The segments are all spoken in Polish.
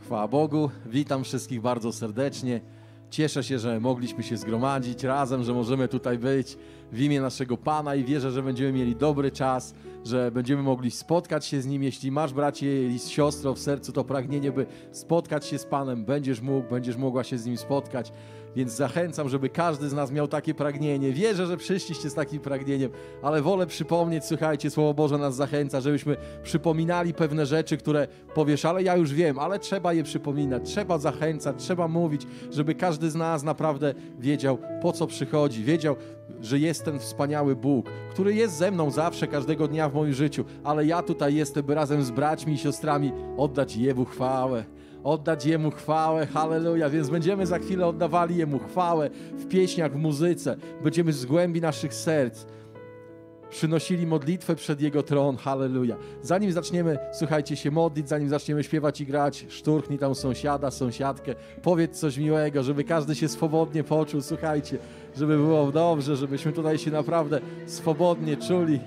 Chwała Bogu, witam wszystkich bardzo serdecznie. Cieszę się, że mogliśmy się zgromadzić razem, że możemy tutaj być w imię naszego Pana i wierzę, że będziemy mieli dobry czas, że będziemy mogli spotkać się z Nim. Jeśli masz, bracie i siostro, w sercu to pragnienie, by spotkać się z Panem, będziesz mogła się z Nim spotkać. Więc zachęcam, żeby każdy z nas miał takie pragnienie. Wierzę, że przyszliście z takim pragnieniem, ale wolę przypomnieć, słuchajcie, Słowo Boże nas zachęca, żebyśmy przypominali pewne rzeczy, które powiesz, ale ja już wiem, ale trzeba je przypominać, trzeba zachęcać, trzeba mówić, żeby każdy z nas naprawdę wiedział, po co przychodzi, wiedział, że jest ten wspaniały Bóg, który jest ze mną zawsze, każdego dnia w moim życiu, ale ja tutaj jestem, by razem z braćmi i siostrami oddać Jemu chwałę. Oddać Jemu chwałę, halleluja, więc będziemy za chwilę oddawali Jemu chwałę w pieśniach, w muzyce, będziemy z głębi naszych serc przynosili modlitwę przed Jego tron, halleluja. Zanim zaczniemy, słuchajcie, się modlić, zanim zaczniemy śpiewać i grać, szturchnij tam sąsiada, sąsiadkę, powiedz coś miłego, żeby każdy się swobodnie poczuł, słuchajcie, żeby było dobrze, żebyśmy tutaj się naprawdę swobodnie czuli.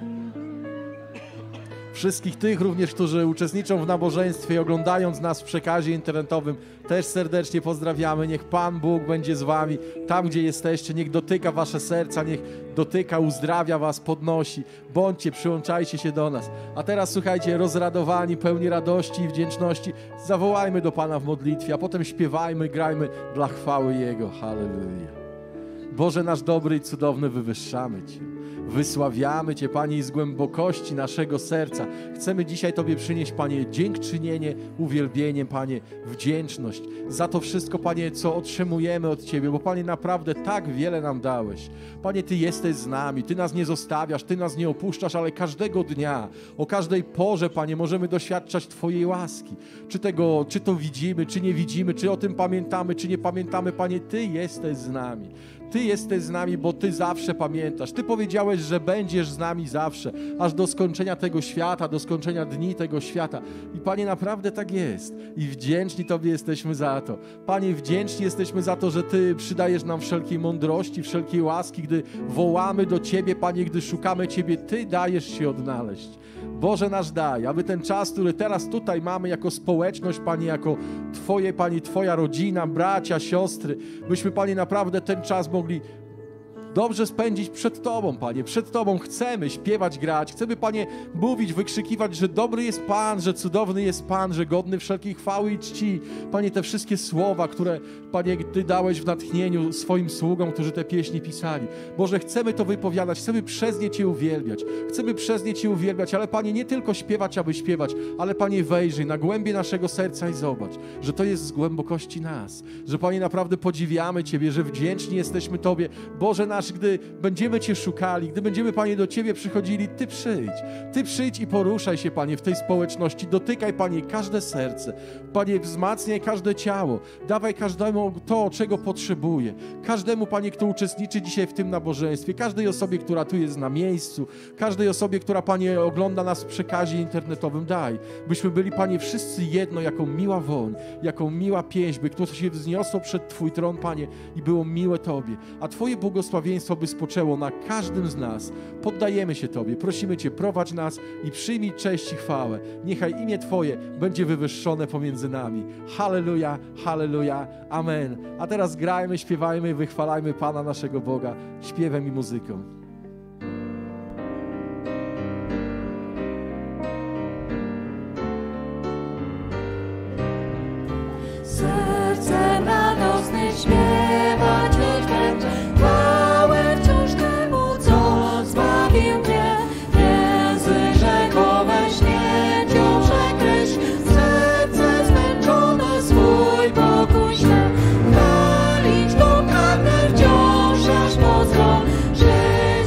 Wszystkich tych również, którzy uczestniczą w nabożeństwie i oglądając nas w przekazie internetowym, też serdecznie pozdrawiamy. Niech Pan Bóg będzie z wami tam, gdzie jesteście. Niech dotyka wasze serca, niech dotyka, uzdrawia was, podnosi. Bądźcie, przyłączajcie się do nas. A teraz, słuchajcie, rozradowani, pełni radości i wdzięczności, zawołajmy do Pana w modlitwie, a potem śpiewajmy, grajmy dla chwały Jego. Halleluja. Boże nasz dobry i cudowny, wywyższamy Cię. Wysławiamy Cię, Panie, i z głębokości naszego serca chcemy dzisiaj Tobie przynieść, Panie, dziękczynienie, uwielbienie, Panie, wdzięczność za to wszystko, Panie, co otrzymujemy od Ciebie, bo, Panie, naprawdę tak wiele nam dałeś. Panie, Ty jesteś z nami, Ty nas nie zostawiasz, Ty nas nie opuszczasz, ale każdego dnia, o każdej porze, Panie, możemy doświadczać Twojej łaski. Czy to widzimy, czy nie widzimy, czy o tym pamiętamy, czy nie pamiętamy, Panie, Ty jesteś z nami. Ty jesteś z nami, bo Ty zawsze pamiętasz. Ty powiedziałeś, że będziesz z nami zawsze, aż do skończenia tego świata, do skończenia dni tego świata. I Panie, naprawdę tak jest. I wdzięczni Tobie jesteśmy za to. Panie, wdzięczni jesteśmy za to, że Ty przydajesz nam wszelkiej mądrości, wszelkiej łaski, gdy wołamy do Ciebie, Panie, gdy szukamy Ciebie, Ty dajesz się odnaleźć. Boże nasz, daj, aby ten czas, który teraz tutaj mamy jako społeczność, Panie, jako Twoje, Panie, Twoja rodzina, bracia, siostry, byśmy, Panie, naprawdę ten czas mogli dobrze spędzić przed Tobą, Panie. Przed Tobą chcemy śpiewać, grać. Chcemy, Panie, mówić, wykrzykiwać, że dobry jest Pan, że cudowny jest Pan, że godny wszelkiej chwały i czci. Panie, te wszystkie słowa, które, Panie, Ty dałeś w natchnieniu swoim sługom, którzy te pieśni pisali. Boże, chcemy to wypowiadać, chcemy przez nie Cię uwielbiać. Chcemy przez nie Cię uwielbiać, ale, Panie, nie tylko śpiewać, aby śpiewać, ale, Panie, wejrzyj na głębie naszego serca i zobacz, że to jest z głębokości nas. Że, Panie, naprawdę podziwiamy Ciebie, że wdzięczni jesteśmy Tobie. Boże nasz, gdy będziemy Cię szukali, gdy będziemy, Panie, do Ciebie przychodzili, Ty przyjdź. Ty przyjdź i poruszaj się, Panie, w tej społeczności. Dotykaj, Panie, każde serce. Panie, wzmacniaj każde ciało. Dawaj każdemu to, czego potrzebuje. Każdemu, Panie, kto uczestniczy dzisiaj w tym nabożeństwie. Każdej osobie, która tu jest na miejscu. Każdej osobie, która, Panie, ogląda nas w przekazie internetowym. Daj, byśmy byli, Panie, wszyscy jedno, jaką miła woń, jaką miła pieśń, by które się wzniosło przed Twój tron, Panie, i było miłe Tobie. A Twoje błogosławieństwo by spoczęło na każdym z nas. Poddajemy się Tobie, prosimy Cię, prowadź nas i przyjmij cześć i chwałę. Niechaj imię Twoje będzie wywyższone pomiędzy nami. Halleluja, halleluja, amen. A teraz grajmy, śpiewajmy i wychwalajmy Pana naszego Boga śpiewem i muzyką. Sercem radosnym śpiewać już będę chwałę wciąż temu, co zbawił mnie. Język rzekowe śmiercią przekreśl, serce zmęczone swój pokój śle. Chwalić go pragnę wciąż, aż po zgon.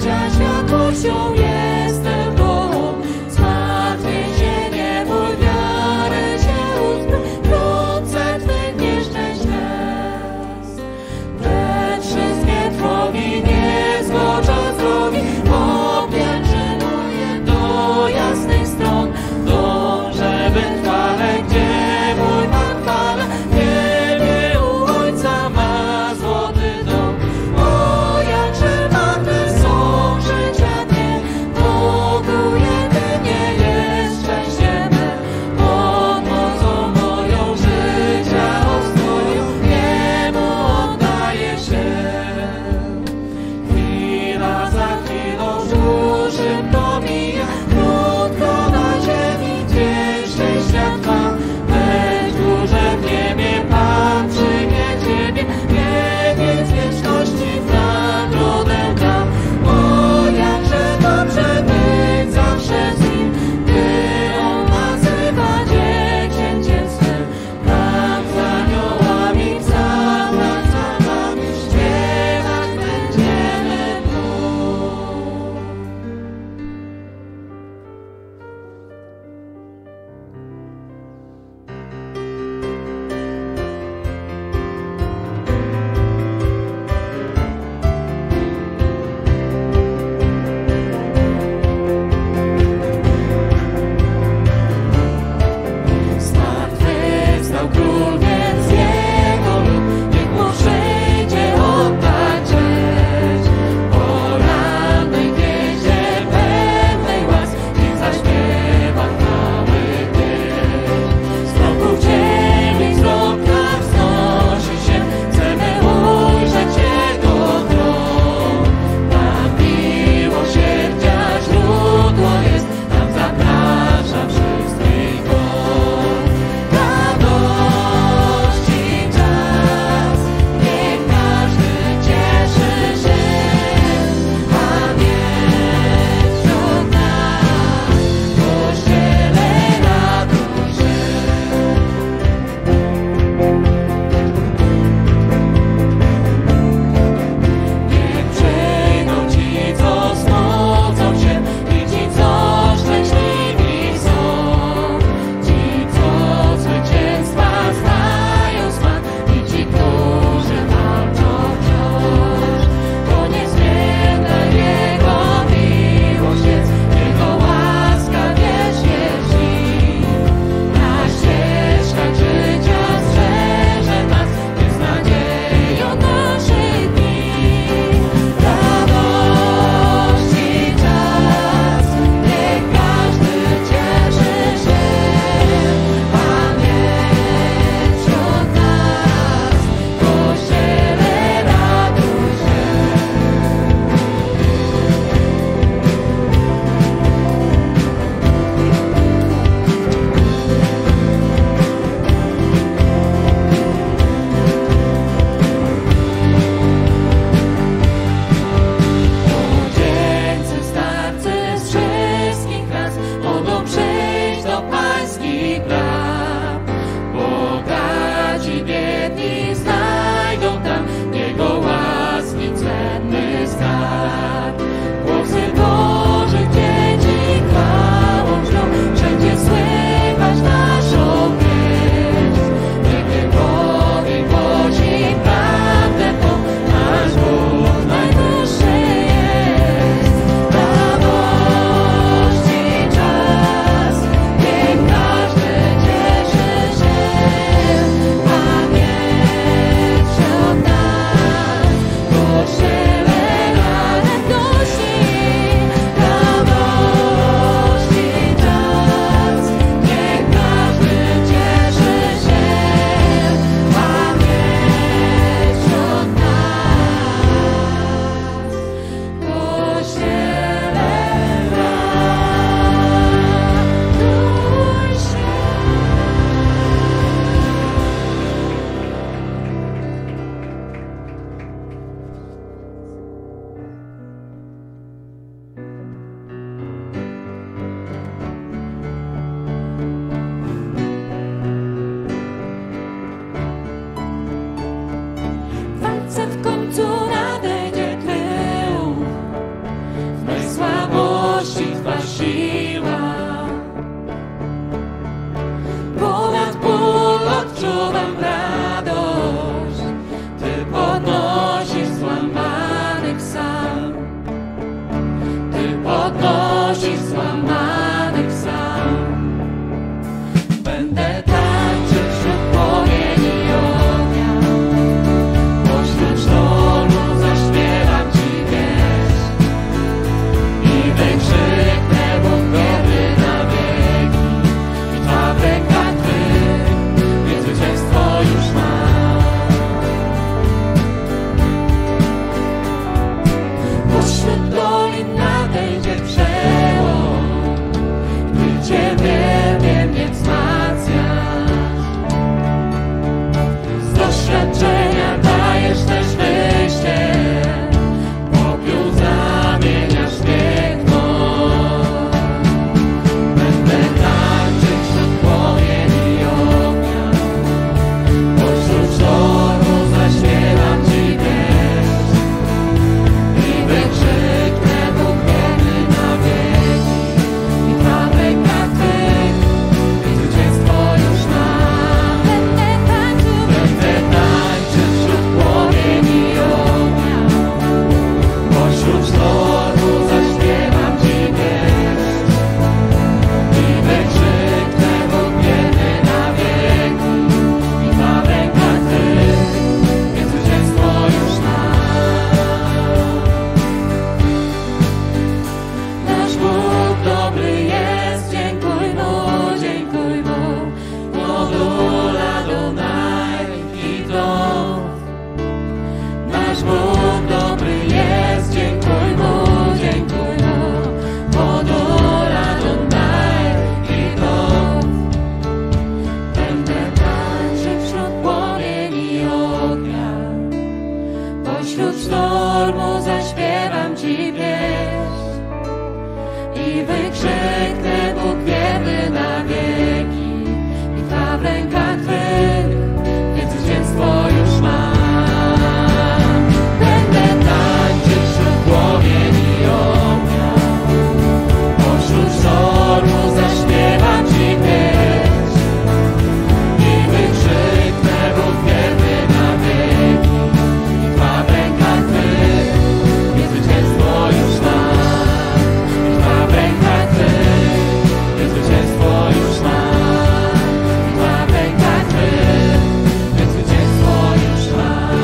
rękach Twych, więc zwycięstwo już mam. Będę tańczyć wśród płomieni ognia, pośród sztormu zaśpiewam Ci pieśń i wykrzyknę: Bóg wierny na wieki. Trwa w rękach Twych, więc zwycięstwo już mam. Trwa w rękach Twych, więc zwycięstwo już mam. Trwa w rękach Twych, więc zwycięstwo już mam.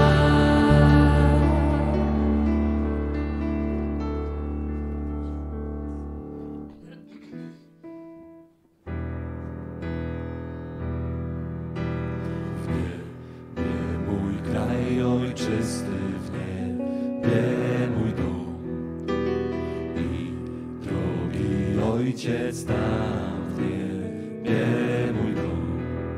Nie mój kraj ojczysty, w niebie mój dom i drogi Ojciec tam w niebie mój dom.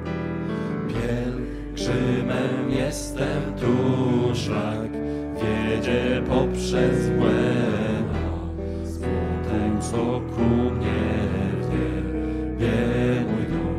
Pielgrzymem jestem, tu szlak wiedzie poprzez błęda, smutek wokół mnie w niebie mój dom.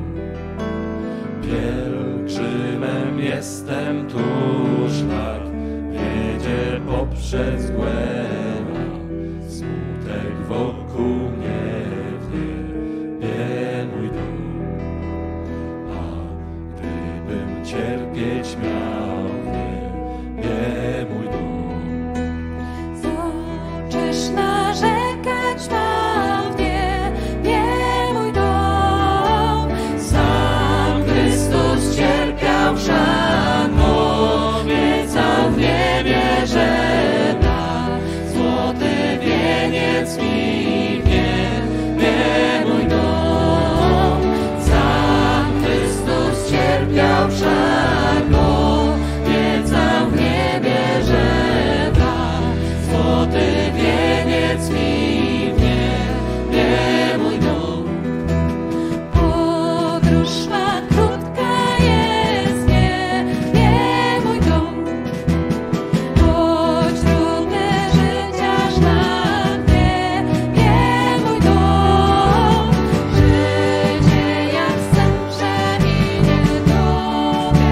Pielgrzymem jestem, tu szlak wiedzie poprzez głębia, smutek wokół mnie w niebie mój dom. A gdybym cierpieć miał w niebie mój dom, Zobaczysz narzekać mam w niebie mój dom. Sam Chrystus cierpiał wszak, obiecał w niebie, że da złoty wieniec mi w niebie mój dom. Sam Chrystus cierpiał wszak, obiecał w niebie, że da złoty wieniec mi w niebie mój dom. Podróż ma krótka jest w niebie mój dom. Choć trudne życia szlak w niebie mój dom. Życie jak sen przeminie, to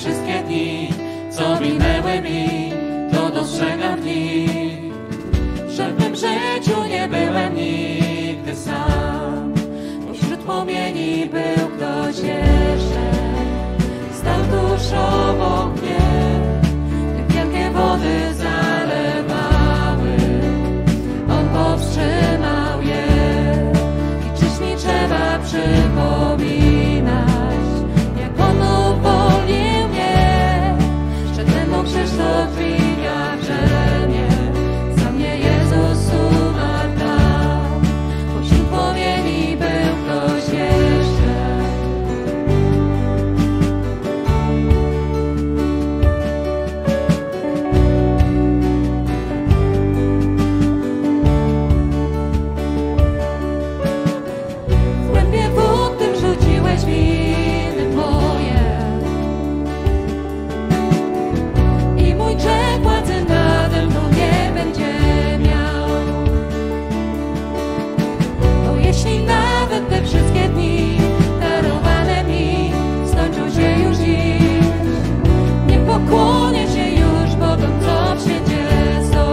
wszystkie dni, co minęły mi, to dostrzegam w nich, że w mym życiu nie byłem nigdy sam. Pośród płomieni był ktoś jeszcze, stał tuż obok mnie, gdy wielkie wody zalewały, On powstrzymał je. I czyż mi trzeba przypominać, jak On uwolnił mnie, że ten mógł krzyż to dźwignia brzemię, za mnie Jezus umarł tam. Pośród płomieni był ktoś jeszcze. W głębie wód Ty rzuciłeś winy moje i mój grzech władzy nade mną nie będzie miał. Bo jeśli nawet te wszystkie dni darowane mi skończą się już dziś, nie pokłonię się już Bogom, co w świecie są.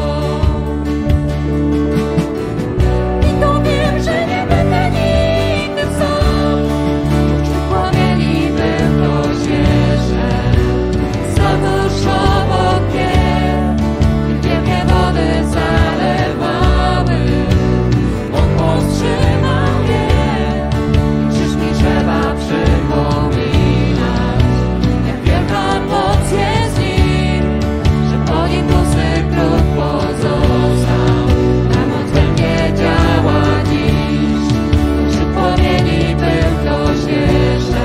I to wiem, że nie będę nigdy sam. Pośród płomieni był ktoś jeszcze, stał tuż obok mnie, gdy wielkie wody zalewały, On powstrzymał je. Czyż mi trzeba przypominać, jak wielka moc jest w Nim, że po Nim pusty kruk pozostał, ta moc we mnie działa dziś. Pośród płomieni był ktoś jeszcze.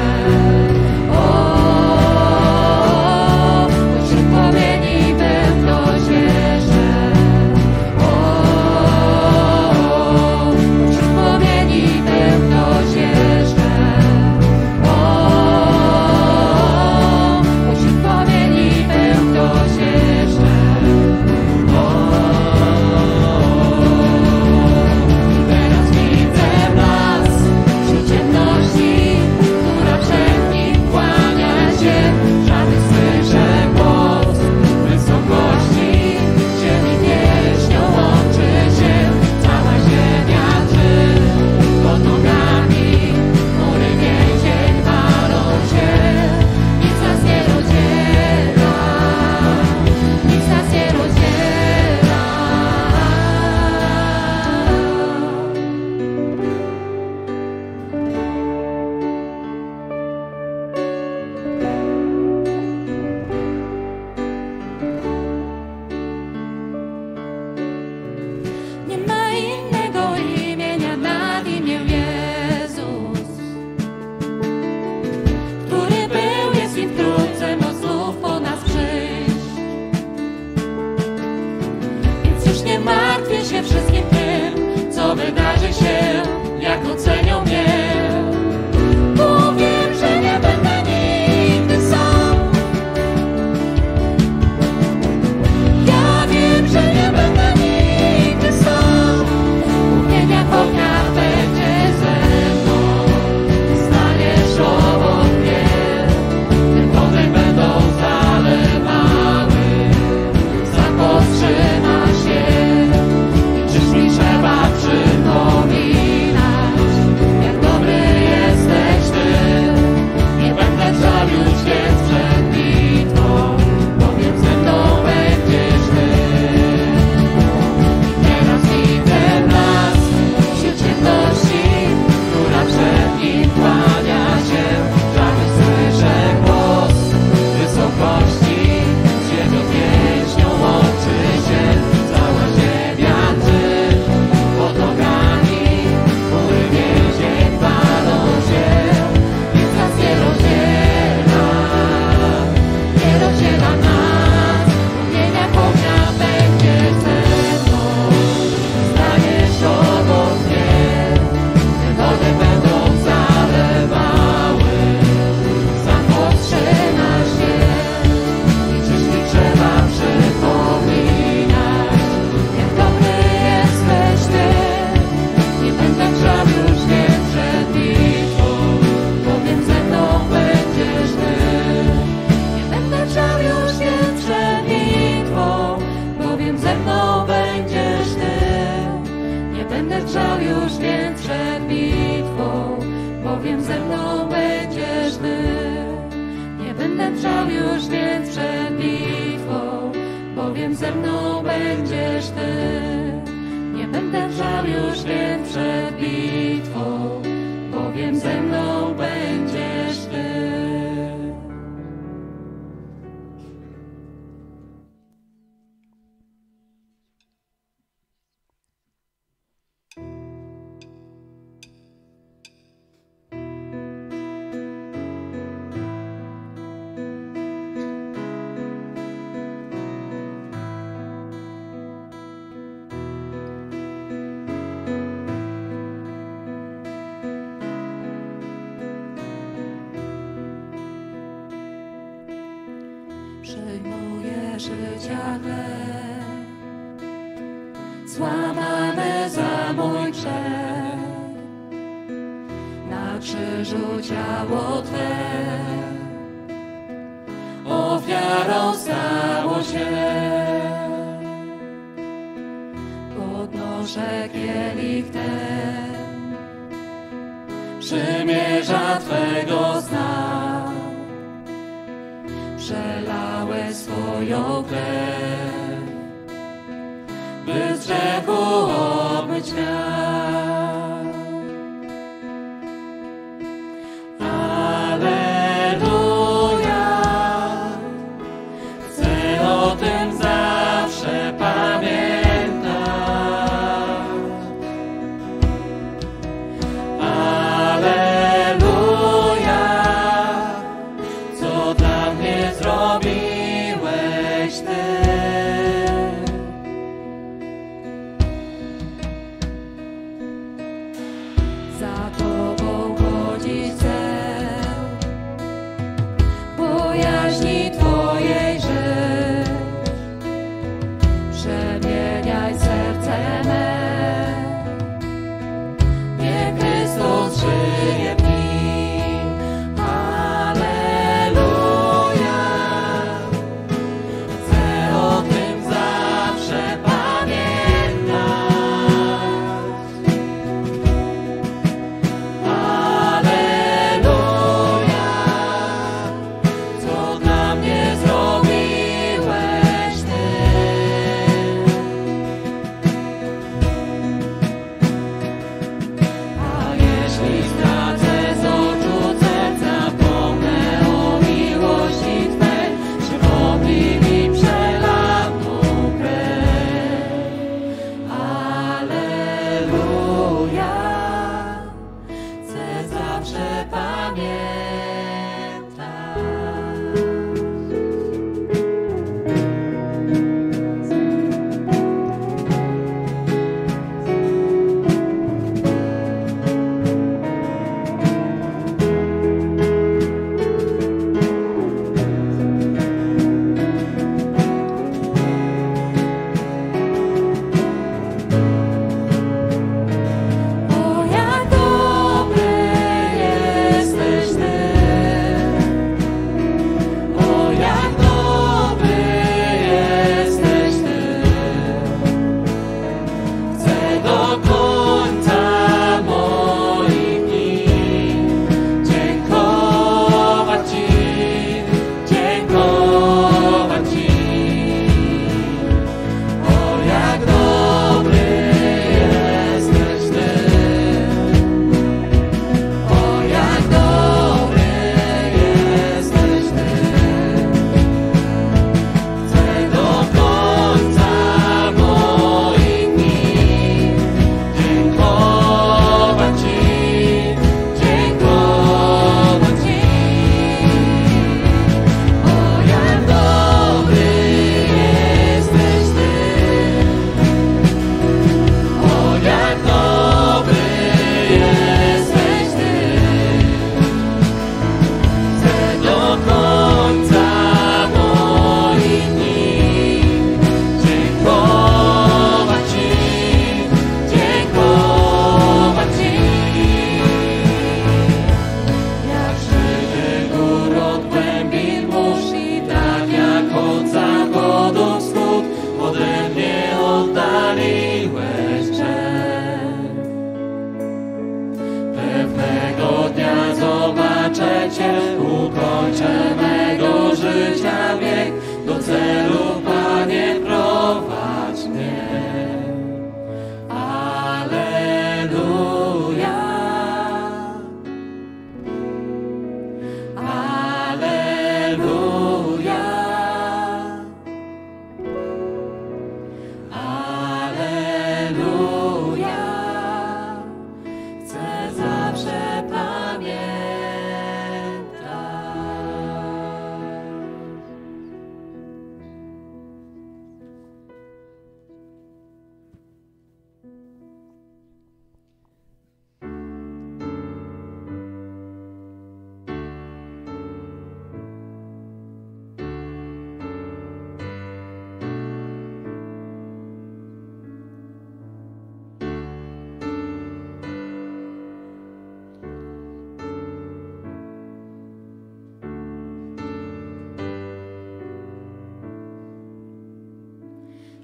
Pośród płomieni był ktoś jeszcze. Pośród płomieni był ktoś jeszcze. Pośród płomieni był ktoś jeszcze. Teraz widzę blask wśród ciemności, która przed Nim kłania się. Żadnych słyszę głos w wysokości, ziemi pieśnią łączy się. Cała ziemia drży pod nogami, mury więzień walą się. Nic nas nie rozdziela, nic nas nie rozdziela. Nie ma innego imienia nad imię Jezus, który był, jest i wkrótce ma znów po nas przyjść. Więc już nie martwię się wszystkim tym, co wydarzy się, jak ocenią mnie. Bo wiem, że nie będę nigdy sam. Ja wiem, że nie będę nigdy sam. Mówię, jak ognia będzie ze mną, staniesz obok mnie, te wody będą zalewały, sam powstrzymasz się. I czyż mi trzeba przypominać, drżał już więc przed bitwą, bowiem ze mną będziesz Ty. Nie będę drżał już więc przed bitwą, bowiem ze mną będziesz Ty. Przyjmuję życia chleb, złamane za mój grzech. Na krzyżu ciało Twe ofiarą stało się. Podnoszę kielich ten, przymierza Twego znak. Przelałeś swoją krew, by z grzechu obmyć świat. Alleluja, chcę o tym zawsze pamiętać. Alleluja, co dla mnie zrobiłeś Ty. Za Tobą chodzić chcę, bojaźni Twojej rzecz.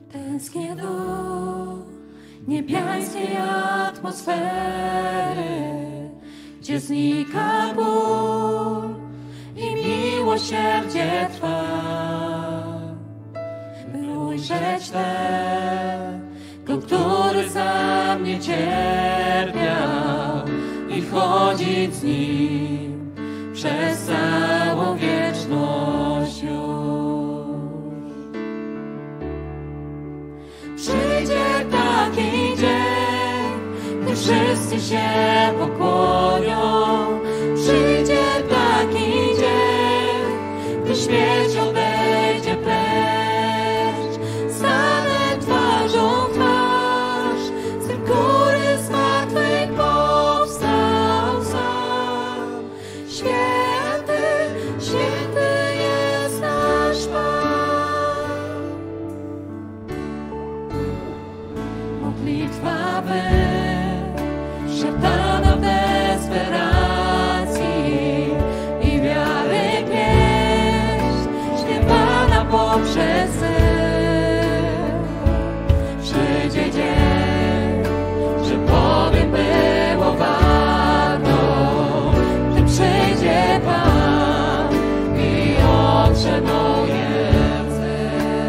Tęsknię do niebiańskiej atmosfery, gdzie znika ból i miłosierdzie trwa, by ujrzeć tego, który za mnie cierpiał i chodzić z nim przez całą wieczność już. Przyjdzie taki dzień, gdy wszyscy się pokłonią. Przyjdzie taki dzień, gdy śmierć odejdzie precz. Stanę twarzą w twarz z tym, który z martwych powstał sam. Święty, święty jest nasz Pan. Modlitwa szeptana w desperacji i wiary pieśń śpiewana poprzez sen. Przyjdzie dzień, że powiem, było warto, gdy przyjdzie Pan i otrze moje łzy.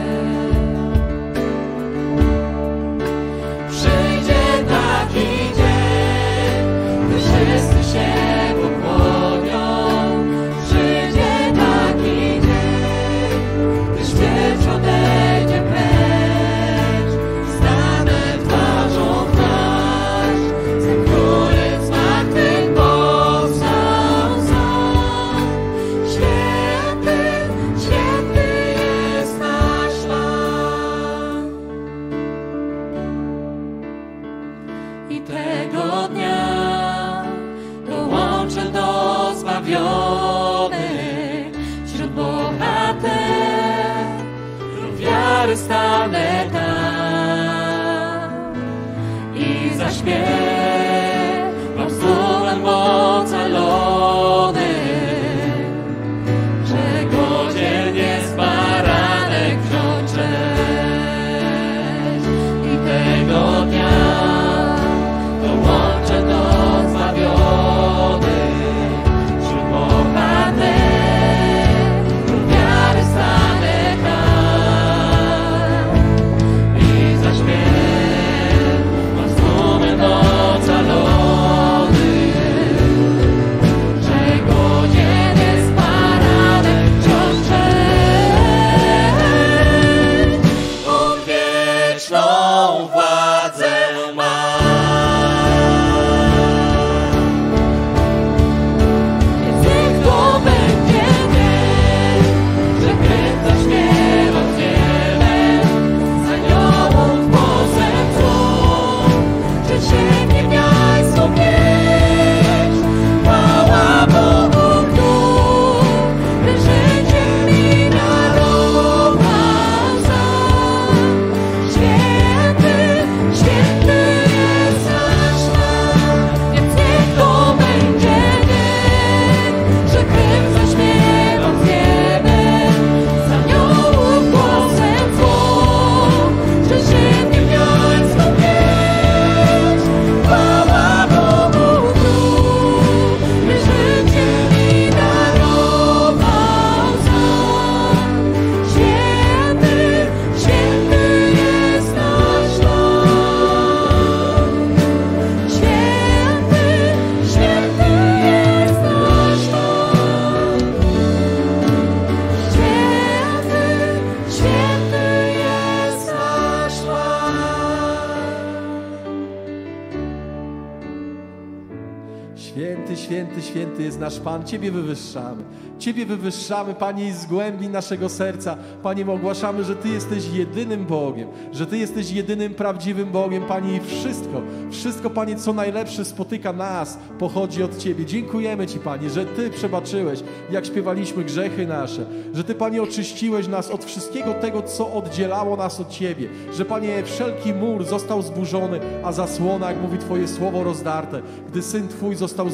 Przyjdzie taki dzień, gdy wszyscy się pokłonią. Przyjdzie taki dzień, gdy śmierć odejdzie precz. Stanę twarzą w twarz z tym, który z martwych powstał sam. Święty, święty jest nasz Pan. I tego dnia dołączę do zbawionych wśród bohaterów wiary, stanę tam i zaśpiewam z dumem ocalony, że godzien jest baranek wziąć cześć. I tego dnia dołączę do zbawionych wśród bohaterów wiary, stanę tam i zaśpiewam z dumem ocalony, że godzien jest baranek wziąć cześć. On wieczną władzę ma. Więc niech to będzie dzień, że krew zaśpiewa w niebie, z aniołów głosem cud, że sięgnie gniazdo pieśń. Chwała Bogu, który życie mi darował sam. Święty, święty jest nasz Pan. Więc niech to będzie dzień, że krew zaśpiewa w niebie, z aniołów głosem cud, że sięgnie gniazdo pieśń. Chwała Bogu, który życie mi darował sam. Święty, święty jest nasz Pan. Święty, święty jest nasz Pan. Święty, święty jest nasz Pan. Święty, święty, święty jest nasz Pan. Ciebie wywyższamy. Ciebie wywyższamy, Panie, i z głębi naszego serca, Panie, my ogłaszamy, że Ty jesteś jedynym Bogiem, że Ty jesteś jedynym prawdziwym Bogiem, Panie, i wszystko, Panie, co najlepsze spotyka nas, pochodzi od Ciebie. Dziękujemy Ci, Panie, że Ty przebaczyłeś, jak śpiewaliśmy, grzechy nasze, że Ty, Panie, oczyściłeś nas od wszystkiego tego, co oddzielało nas od Ciebie, że, Panie, wszelki mur został zburzony, a zasłona, jak mówi Twoje słowo, rozdarte, gdy Syn Twój został złożony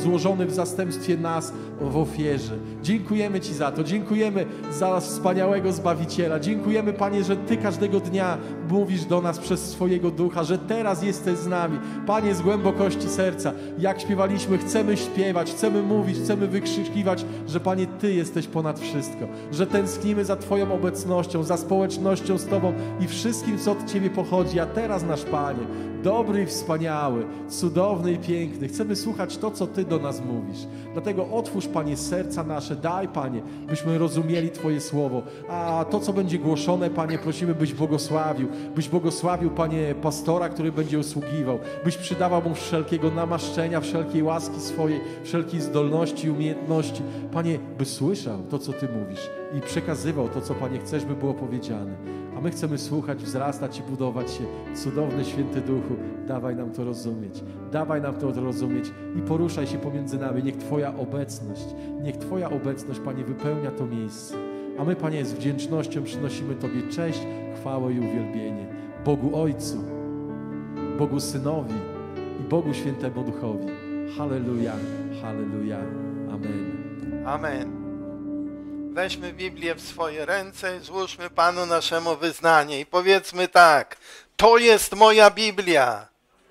złożony w zastępstwie nas w ofierze. Dziękujemy Ci za to. Dziękujemy za wspaniałego Zbawiciela. Dziękujemy, Panie, że Ty każdego dnia mówisz do nas przez swojego Ducha, że teraz jesteś z nami. Panie, z głębokości serca, jak śpiewaliśmy, chcemy śpiewać, chcemy mówić, chcemy wykrzykiwać, że Panie, Ty jesteś ponad wszystko, że tęsknimy za Twoją obecnością, za społecznością z Tobą i wszystkim, co od Ciebie pochodzi. A teraz, nasz Panie, dobry i wspaniały, cudowny i piękny, chcemy słuchać to, co Ty do nas mówisz. Dlatego otwórz, Panie, serca nasze, daj, Panie, byśmy rozumieli Twoje słowo. A to, co będzie głoszone, Panie, prosimy, byś błogosławił, Panie, pastora, który będzie usługiwał, byś przydawał mu wszelkiego namaszczenia, wszelkiej łaski swojej, wszelkiej zdolności i umiejętności. Panie, by słyszał to, co Ty mówisz i przekazywał to, co, Panie, chcesz, by było powiedziane. A my chcemy słuchać, wzrastać i budować się. Cudowny Święty Duchu, dawaj nam to rozumieć. Dawaj nam to rozumieć i poruszaj się pomiędzy nami. Niech Twoja obecność, Panie, wypełnia to miejsce. A my, Panie, z wdzięcznością przynosimy Tobie cześć, chwałę i uwielbienie. Bogu Ojcu, Bogu Synowi i Bogu Świętemu Duchowi. Halleluja, halleluja. Amen. Amen. Weźmy Biblię w swoje ręce, złóżmy Panu naszemu wyznanie i powiedzmy tak: to jest moja Biblia.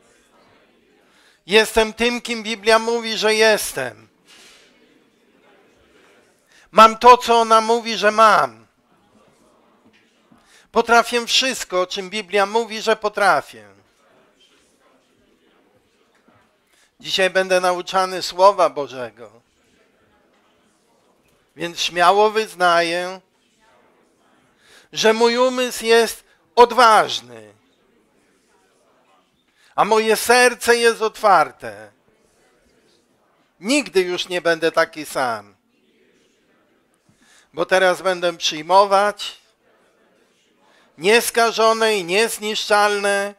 Jestem tym, kim Biblia mówi, że jestem. Mam to, co ona mówi, że mam. Potrafię wszystko, o czym Biblia mówi, że potrafię. Dzisiaj będę nauczany Słowa Bożego. Więc śmiało wyznaję, że mój umysł jest odważny, a moje serce jest otwarte. Nigdy już nie będę taki sam, bo teraz będę przyjmować nieskażone i niezniszczalne,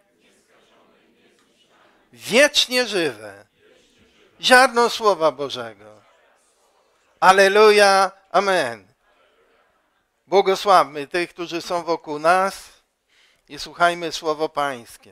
wiecznie żywe ziarno Słowa Bożego. Alleluja, amen. Błogosławmy tych, którzy są wokół nas i słuchajmy Słowo Pańskie.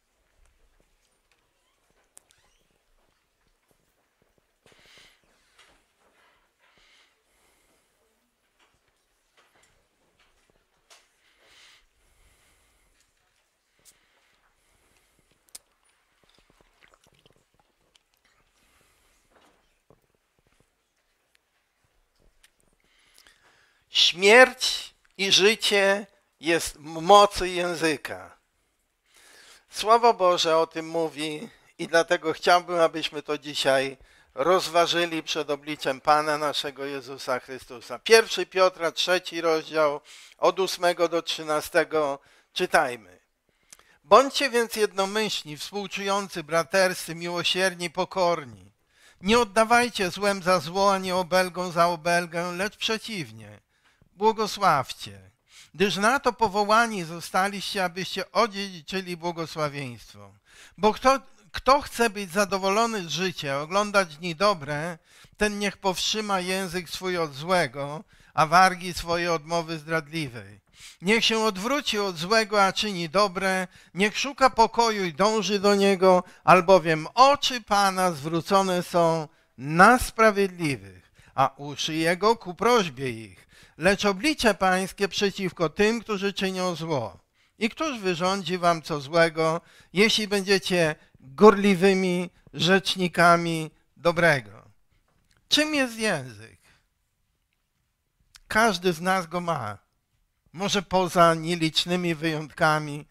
Śmierć i życie jest w mocy języka. Słowo Boże o tym mówi i dlatego chciałbym, abyśmy to dzisiaj rozważyli przed obliczem Pana naszego Jezusa Chrystusa. 1 Piotra, 3 rozdział, od 8 do 13 czytajmy. Bądźcie więc jednomyślni, współczujący, braterscy, miłosierni, pokorni. Nie oddawajcie złem za zło, ani obelgą za obelgę, lecz przeciwnie. Błogosławcie, gdyż na to powołani zostaliście, abyście odziedziczyli błogosławieństwo. Bo kto chce być zadowolony z życia, oglądać dni dobre, ten niech powstrzyma język swój od złego, a wargi swoje od mowy zdradliwej. Niech się odwróci od złego, a czyni dobre, niech szuka pokoju i dąży do niego, albowiem oczy Pana zwrócone są na sprawiedliwych, a uszy Jego ku prośbie ich. Lecz oblicze Pańskie przeciwko tym, którzy czynią zło. I któż wyrządzi wam co złego, jeśli będziecie gorliwymi rzecznikami dobrego? Czym jest język? Każdy z nas go ma. Może poza nielicznymi wyjątkami,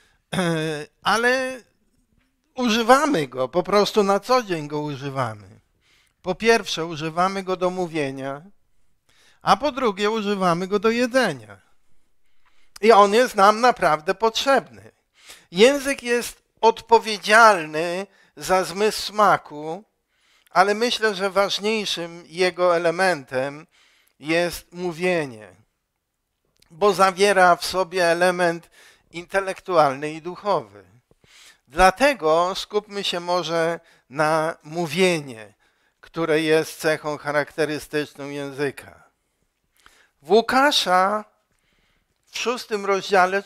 ale używamy go, po prostu na co dzień go używamy. Po pierwsze, używamy go do mówienia, a po drugie używamy go do jedzenia. I on jest nam naprawdę potrzebny. Język jest odpowiedzialny za zmysł smaku, ale myślę, że ważniejszym jego elementem jest mówienie, bo zawiera w sobie element intelektualny i duchowy. Dlatego skupmy się może na mówienie, które jest cechą charakterystyczną języka. W Łukasza w 6 rozdziale,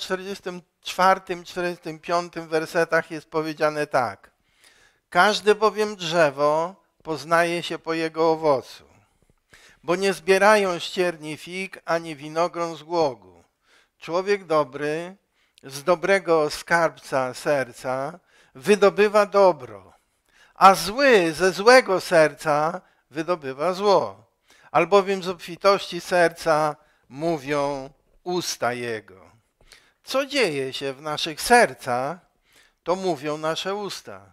44-45 wersetach jest powiedziane tak. Każde bowiem drzewo poznaje się po jego owocu. Bo nie zbierają ścierni fig, ani winogron z głogu. Człowiek dobry z dobrego skarbca serca wydobywa dobro, a zły ze złego serca wydobywa zło. Albowiem z obfitości serca mówią usta jego. Co dzieje się w naszych sercach, to mówią nasze usta.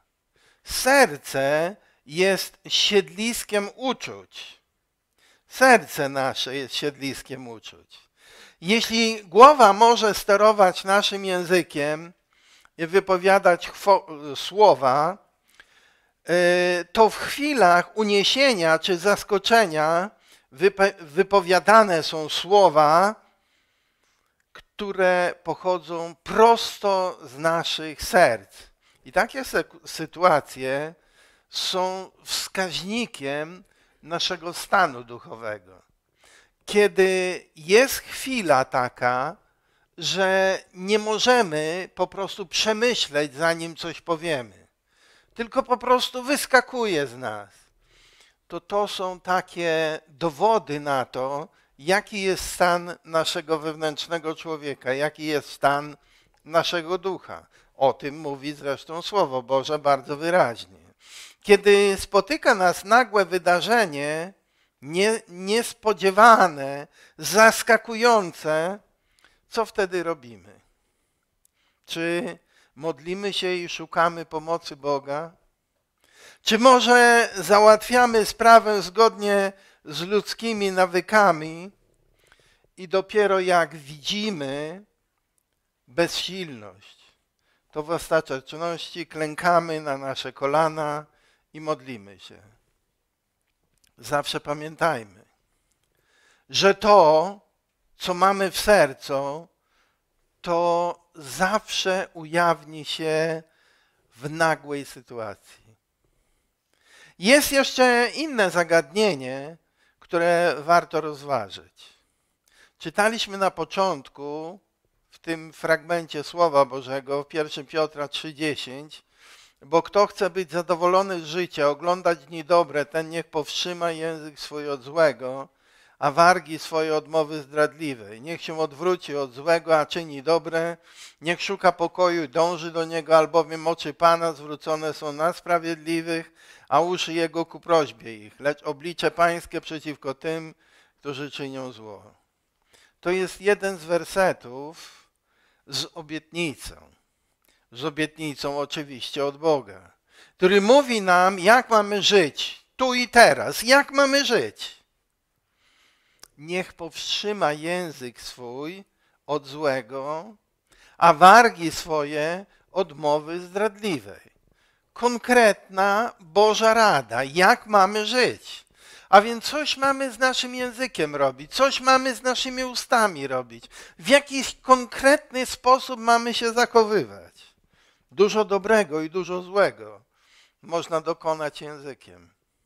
Serce jest siedliskiem uczuć. Serce nasze jest siedliskiem uczuć. Jeśli głowa może sterować naszym językiem i wypowiadać słowa, to w chwilach uniesienia czy zaskoczenia wypowiadane są słowa, które pochodzą prosto z naszych serc. I takie sytuacje są wskaźnikiem naszego stanu duchowego. Kiedy jest chwila taka, że nie możemy po prostu przemyśleć, zanim coś powiemy, tylko po prostu wyskakuje z nas, to są takie dowody na to, jaki jest stan naszego wewnętrznego człowieka, jaki jest stan naszego ducha. O tym mówi zresztą Słowo Boże bardzo wyraźnie. Kiedy spotyka nas nagłe wydarzenie, niespodziewane, zaskakujące, co wtedy robimy? Czy modlimy się i szukamy pomocy Boga? Czy może załatwiamy sprawę zgodnie z ludzkimi nawykami i dopiero jak widzimy bezsilność, to w ostateczności klękamy na nasze kolana i modlimy się? Zawsze pamiętajmy, że to, co mamy w sercu, to zawsze ujawni się w nagłej sytuacji. Jest jeszcze inne zagadnienie, które warto rozważyć. Czytaliśmy na początku, w tym fragmencie Słowa Bożego, w 1 Piotra 3,10, bo kto chce być zadowolony z życia, oglądać dni dobre, ten niech powstrzyma język swój od złego, a wargi swoje od mowy zdradliwej. Niech się odwróci od złego, a czyni dobre. Niech szuka pokoju i dąży do niego, albowiem oczy Pana zwrócone są na sprawiedliwych, a uszy Jego ku prośbie ich. Lecz oblicze Pańskie przeciwko tym, którzy czynią zło. To jest jeden z wersetów z obietnicą oczywiście od Boga, który mówi nam, jak mamy żyć tu i teraz, jak mamy żyć. Niech powstrzyma język swój od złego, a wargi swoje od mowy zdradliwej. Konkretna Boża rada, jak mamy żyć. A więc coś mamy z naszym językiem robić, coś mamy z naszymi ustami robić. W jakiś konkretny sposób mamy się zachowywać. Dużo dobrego i dużo złego można dokonać językiem.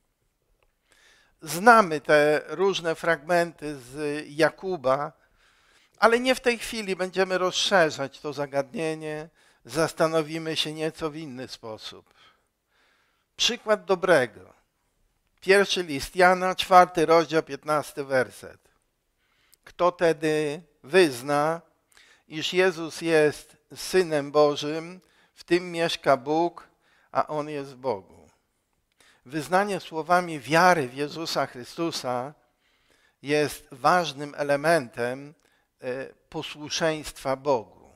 Znamy te różne fragmenty z Jakuba, ale nie w tej chwili będziemy rozszerzać to zagadnienie, zastanowimy się nieco w inny sposób. Przykład dobrego. Pierwszy list Jana, 4 rozdział, 15 werset. Kto tedy wyzna, iż Jezus jest Synem Bożym, w tym mieszka Bóg, a On jest w Bogu. Wyznanie słowami wiary w Jezusa Chrystusa jest ważnym elementem posłuszeństwa Bogu.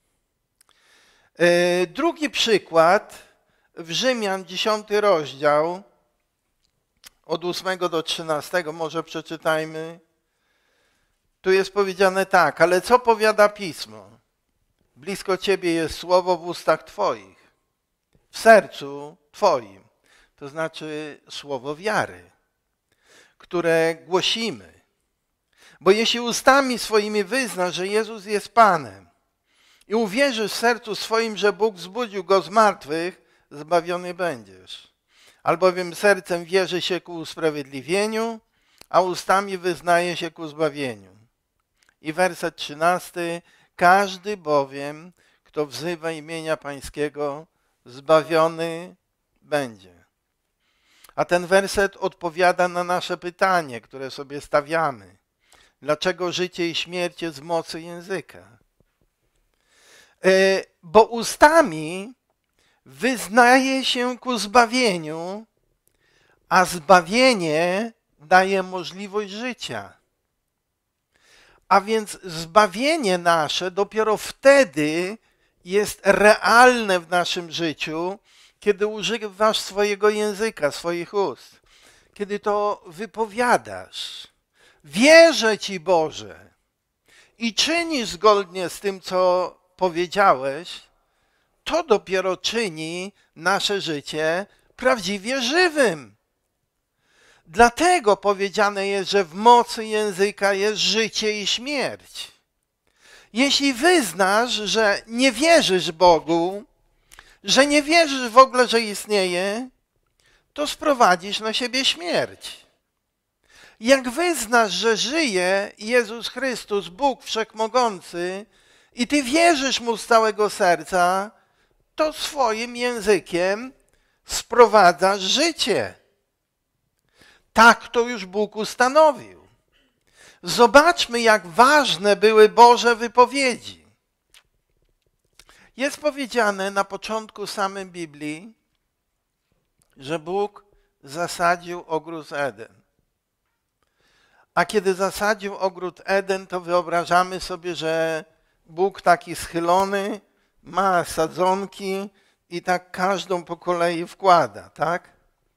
Drugi przykład w Rzymian, 10 rozdział, od 8 do 13, może przeczytajmy. Tu jest powiedziane tak, ale co powiada Pismo? Blisko Ciebie jest słowo w ustach Twoich, w sercu Twoim. To znaczy słowo wiary, które głosimy. Bo jeśli ustami swoimi wyznasz, że Jezus jest Panem i uwierzysz w sercu swoim, że Bóg wzbudził Go z martwych, zbawiony będziesz. Albowiem sercem wierzy się ku usprawiedliwieniu, a ustami wyznaje się ku zbawieniu. I werset 13. Każdy bowiem, kto wzywa imienia Pańskiego, zbawiony będzie. A ten werset odpowiada na nasze pytanie, które sobie stawiamy. Dlaczego życie i śmierć jest w mocy języka? Bo ustami wyznaje się ku zbawieniu, a zbawienie daje możliwość życia. A więc zbawienie nasze dopiero wtedy jest realne w naszym życiu, kiedy używasz swojego języka, swoich ust. Kiedy to wypowiadasz. Wierzę Ci, Boże, i czynisz zgodnie z tym, co powiedziałeś, to dopiero czyni nasze życie prawdziwie żywym. Dlatego powiedziane jest, że w mocy języka jest życie i śmierć. Jeśli wyznasz, że nie wierzysz Bogu, że nie wierzysz w ogóle, że istnieje, to sprowadzisz na siebie śmierć. Jak wyznasz, że żyje Jezus Chrystus, Bóg Wszechmogący, i ty wierzysz Mu z całego serca, to swoim językiem sprowadzasz życie. Tak to już Bóg ustanowił. Zobaczmy, jak ważne były Boże wypowiedzi. Jest powiedziane na początku samej Biblii, że Bóg zasadził ogród Eden. A kiedy zasadził ogród Eden, to wyobrażamy sobie, że Bóg taki schylony, ma sadzonki i tak każdą po kolei wkłada, tak?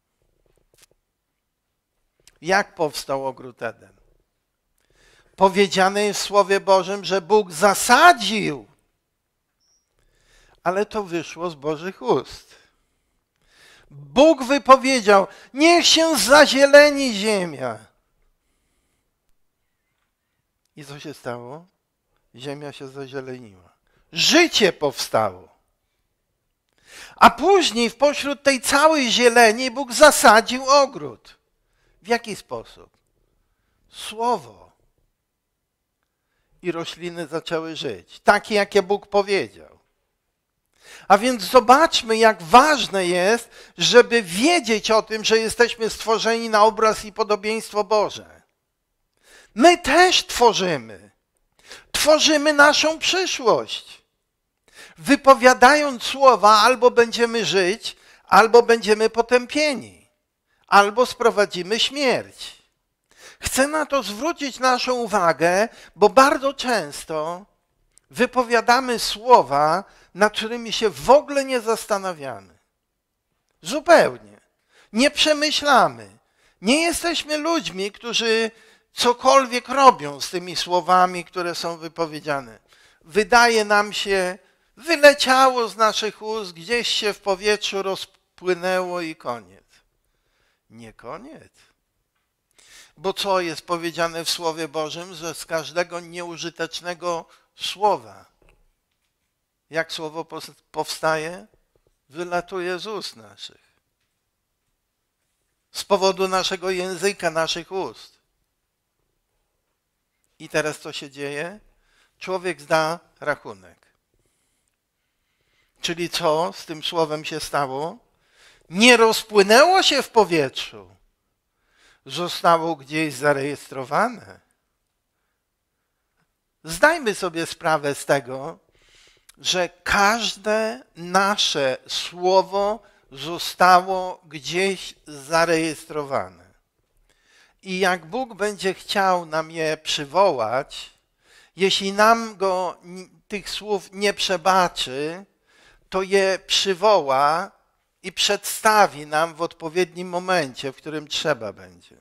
Jak powstał ogród Eden? Powiedziane jest w Słowie Bożym, że Bóg zasadził, ale to wyszło z Bożych ust. Bóg wypowiedział, niech się zazieleni ziemia. I co się stało? Ziemia się zazieleniła. Życie powstało. A później pośród tej całej zieleni Bóg zasadził ogród. W jaki sposób? Słowo. I rośliny zaczęły żyć. Takie, jakie Bóg powiedział. A więc zobaczmy, jak ważne jest, żeby wiedzieć o tym, że jesteśmy stworzeni na obraz i podobieństwo Boże. My też tworzymy. Tworzymy naszą przyszłość. Wypowiadając słowa, albo będziemy żyć, albo będziemy potępieni, albo sprowadzimy śmierć. Chcę na to zwrócić naszą uwagę, bo bardzo często wypowiadamy słowa, nad którymi się w ogóle nie zastanawiamy. Zupełnie. Nie przemyślamy. Nie jesteśmy ludźmi, którzy cokolwiek robią z tymi słowami, które są wypowiedziane. Wydaje nam się, wyleciało z naszych ust, gdzieś się w powietrzu rozpłynęło i koniec. Nie koniec. Bo co jest powiedziane w Słowie Bożym, że z każdego nieużytecznego słowa, jak słowo powstaje, wylatuje z ust naszych. Z powodu naszego języka, naszych ust. I teraz co się dzieje? Człowiek zda rachunek. Czyli co z tym słowem się stało? Nie rozpłynęło się w powietrzu. Zostało gdzieś zarejestrowane. Zdajmy sobie sprawę z tego, że każde nasze słowo zostało gdzieś zarejestrowane. I jak Bóg będzie chciał nam je przywołać, jeśli nam tych słów nie przebaczy, to je przywoła i przedstawi nam w odpowiednim momencie, w którym trzeba będzie.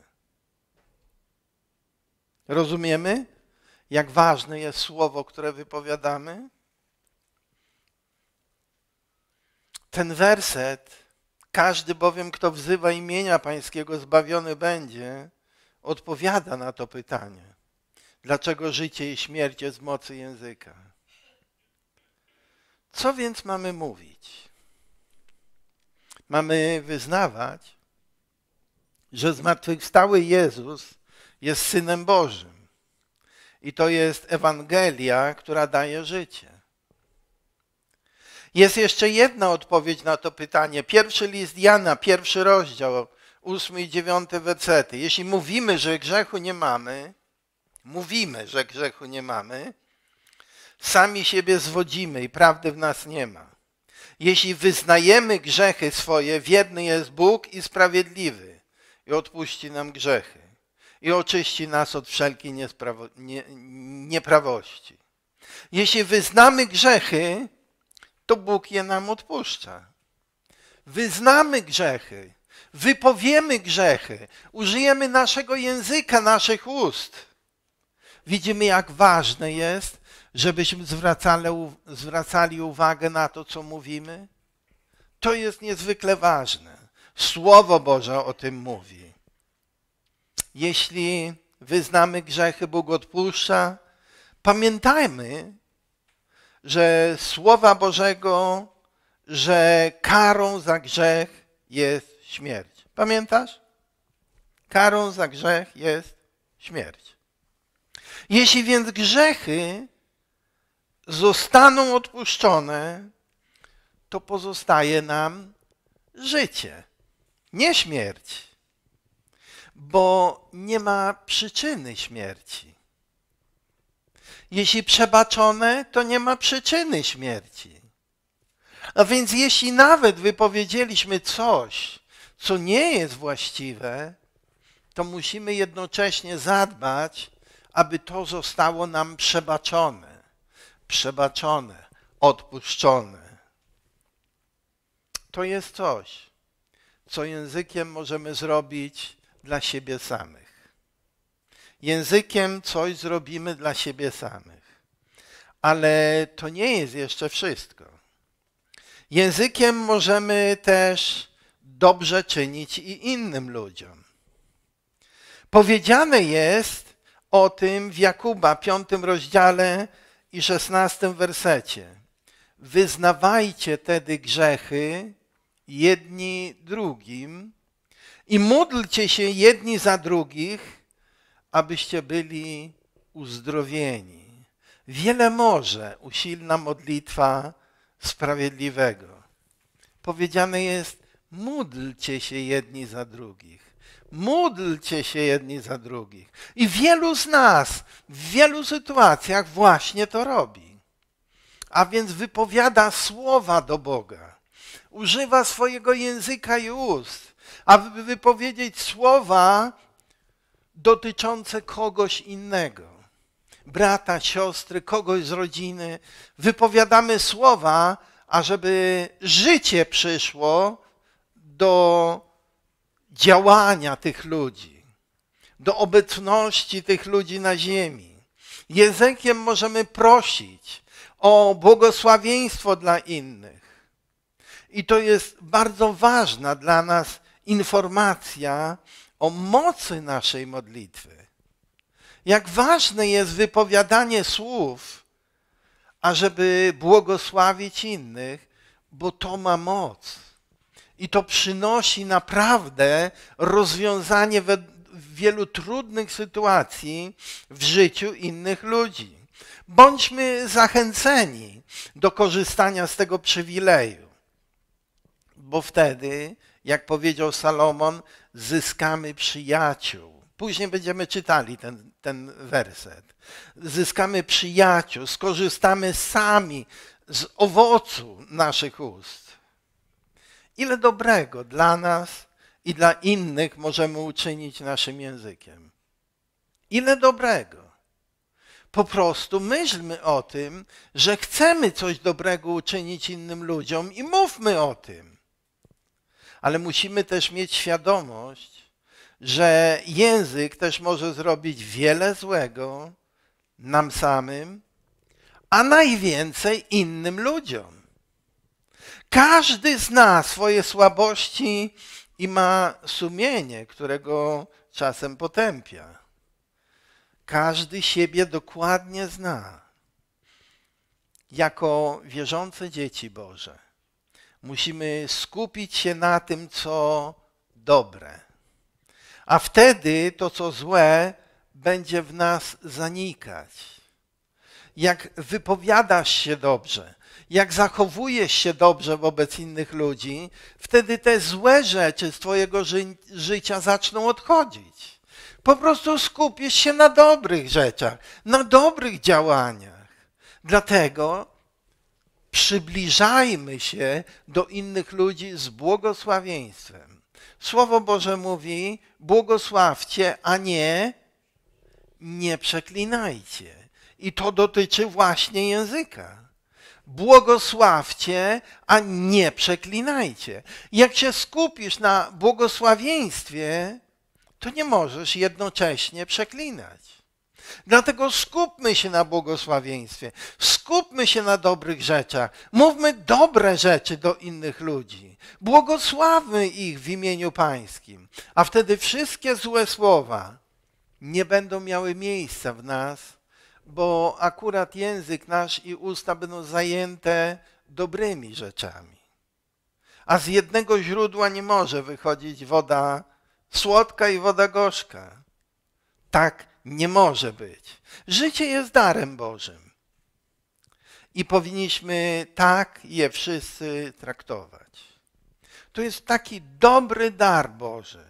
Rozumiemy, jak ważne jest słowo, które wypowiadamy? Ten werset, każdy bowiem, kto wzywa imienia Pańskiego, zbawiony będzie, odpowiada na to pytanie. Dlaczego życie i śmierć jest w mocy języka? Co więc mamy mówić? Mamy wyznawać, że zmartwychwstały Jezus jest Synem Bożym. I to jest Ewangelia, która daje życie. Jest jeszcze jedna odpowiedź na to pytanie. Pierwszy list Jana, 1 rozdział, 8 i 9 wersety. Jeśli mówimy, że grzechu nie mamy, sami siebie zwodzimy i prawdy w nas nie ma. Jeśli wyznajemy grzechy swoje, wierny jest Bóg i sprawiedliwy i odpuści nam grzechy i oczyści nas od wszelkiej nieprawości. Jeśli wyznamy grzechy, to Bóg je nam odpuszcza. Wyznamy grzechy, wypowiemy grzechy, użyjemy naszego języka, naszych ust. Widzimy, jak ważne jest, żebyśmy zwracali uwagę na to, co mówimy. To jest niezwykle ważne. Słowo Boże o tym mówi. Jeśli wyznamy grzechy, Bóg odpuszcza. Pamiętajmy, że Słowa Bożego, że karą za grzech jest śmierć. Pamiętasz? Karą za grzech jest śmierć. Jeśli więc grzechy zostaną odpuszczone, to pozostaje nam życie, nie śmierć, bo nie ma przyczyny śmierci. Jeśli przebaczone, to nie ma przyczyny śmierci. A więc jeśli nawet wypowiedzieliśmy coś, co nie jest właściwe, to musimy jednocześnie zadbać, aby to zostało nam przebaczone, odpuszczone. To jest coś, co językiem możemy zrobić dla siebie samych. Językiem coś zrobimy dla siebie samych. Ale to nie jest jeszcze wszystko. Językiem możemy też dobrze czynić i innym ludziom. Powiedziane jest o tym w Jakuba, 5 rozdziale i 16 wersecie. Wyznawajcie tedy grzechy jedni drugim i módlcie się jedni za drugich, abyście byli uzdrowieni. Wiele może usilna modlitwa sprawiedliwego. Powiedziane jest, módlcie się jedni za drugich. Módlcie się jedni za drugich. I wielu z nas w wielu sytuacjach właśnie to robi. A więc wypowiada słowa do Boga. Używa swojego języka i ust, aby wypowiedzieć słowa dotyczące kogoś innego. Brata, siostry, kogoś z rodziny. Wypowiadamy słowa, ażeby życie przyszło do działania tych ludzi, do obecności tych ludzi na ziemi. Językiem możemy prosić o błogosławieństwo dla innych. I to jest bardzo ważna dla nas informacja o mocy naszej modlitwy. Jak ważne jest wypowiadanie słów, ażeby błogosławić innych, bo to ma moc. I to przynosi naprawdę rozwiązanie wielu trudnych sytuacji w życiu innych ludzi. Bądźmy zachęceni do korzystania z tego przywileju, bo wtedy, jak powiedział Salomon, zyskamy przyjaciół. Później będziemy czytali ten werset. Zyskamy przyjaciół, skorzystamy sami z owocu naszych ust. Ile dobrego dla nas i dla innych możemy uczynić naszym językiem. Ile dobrego. Po prostu myślmy o tym, że chcemy coś dobrego uczynić innym ludziom i mówmy o tym. Ale musimy też mieć świadomość, że język też może zrobić wiele złego nam samym, a najwięcej innym ludziom. Każdy zna swoje słabości i ma sumienie, którego czasem potępia. Każdy siebie dokładnie zna. Jako wierzące dzieci Boże musimy skupić się na tym, co dobre. A wtedy to, co złe, będzie w nas zanikać. Jak wypowiadasz się dobrze, jak zachowujesz się dobrze wobec innych ludzi, wtedy te złe rzeczy z twojego życia zaczną odchodzić. Po prostu skupisz się na dobrych rzeczach, na dobrych działaniach. Dlatego przybliżajmy się do innych ludzi z błogosławieństwem. Słowo Boże mówi, błogosławcie, a nie przeklinajcie. I to dotyczy właśnie języka. Błogosławcie, a nie przeklinajcie. Jak się skupisz na błogosławieństwie, to nie możesz jednocześnie przeklinać. Dlatego skupmy się na błogosławieństwie, skupmy się na dobrych rzeczach, mówmy dobre rzeczy do innych ludzi, błogosławmy ich w imieniu Pańskim, a wtedy wszystkie złe słowa nie będą miały miejsca w nas, bo akurat język nasz i usta będą zajęte dobrymi rzeczami. A z jednego źródła nie może wychodzić woda słodka i woda gorzka. Tak nie może być. Życie jest darem Bożym. I powinniśmy tak je wszyscy traktować. To jest taki dobry dar Boży.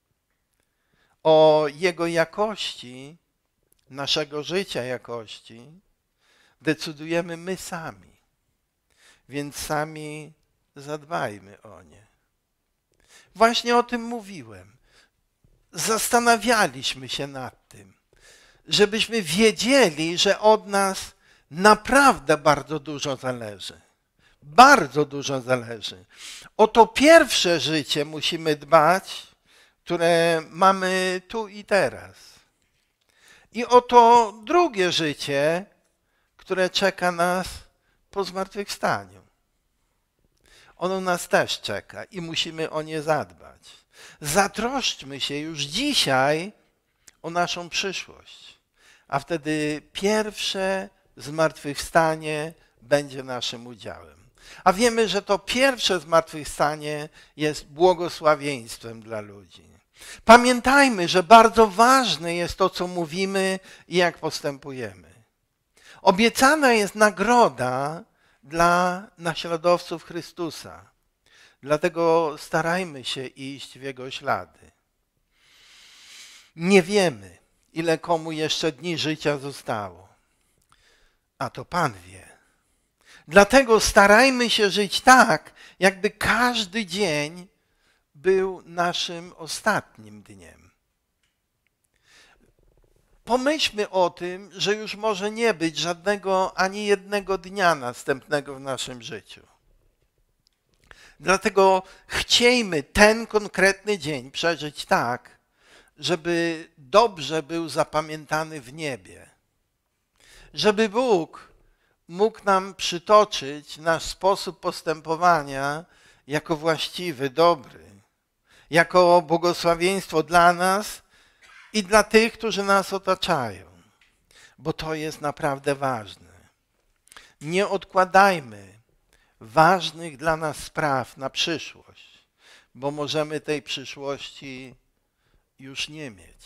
O jego jakości, naszego życia jakości, decydujemy my sami. Więc sami zadbajmy o nie. Właśnie o tym mówiłem. Zastanawialiśmy się nad tym, żebyśmy wiedzieli, że od nas naprawdę bardzo dużo zależy. Bardzo dużo zależy. O to pierwsze życie musimy dbać, które mamy tu i teraz. I o to drugie życie, które czeka nas po zmartwychwstaniu. Ono nas też czeka i musimy o nie zadbać. Zatroszczmy się już dzisiaj o naszą przyszłość, a wtedy pierwsze zmartwychwstanie będzie naszym udziałem. A wiemy, że to pierwsze zmartwychwstanie jest błogosławieństwem dla ludzi. Pamiętajmy, że bardzo ważne jest to, co mówimy i jak postępujemy. Obiecana jest nagroda dla naśladowców Chrystusa. Dlatego starajmy się iść w Jego ślady. Nie wiemy, ile komu jeszcze dni życia zostało. A to Pan wie. Dlatego starajmy się żyć tak, jakby każdy dzień był naszym ostatnim dniem. Pomyślmy o tym, że już może nie być żadnego ani jednego dnia następnego w naszym życiu. Dlatego chciejmy ten konkretny dzień przeżyć tak, żeby dobrze był zapamiętany w niebie. Żeby Bóg mógł nam przytoczyć nasz sposób postępowania jako właściwy, dobry, jako błogosławieństwo dla nas i dla tych, którzy nas otaczają, bo to jest naprawdę ważne. Nie odkładajmy ważnych dla nas spraw na przyszłość, bo możemy tej przyszłości już nie mieć.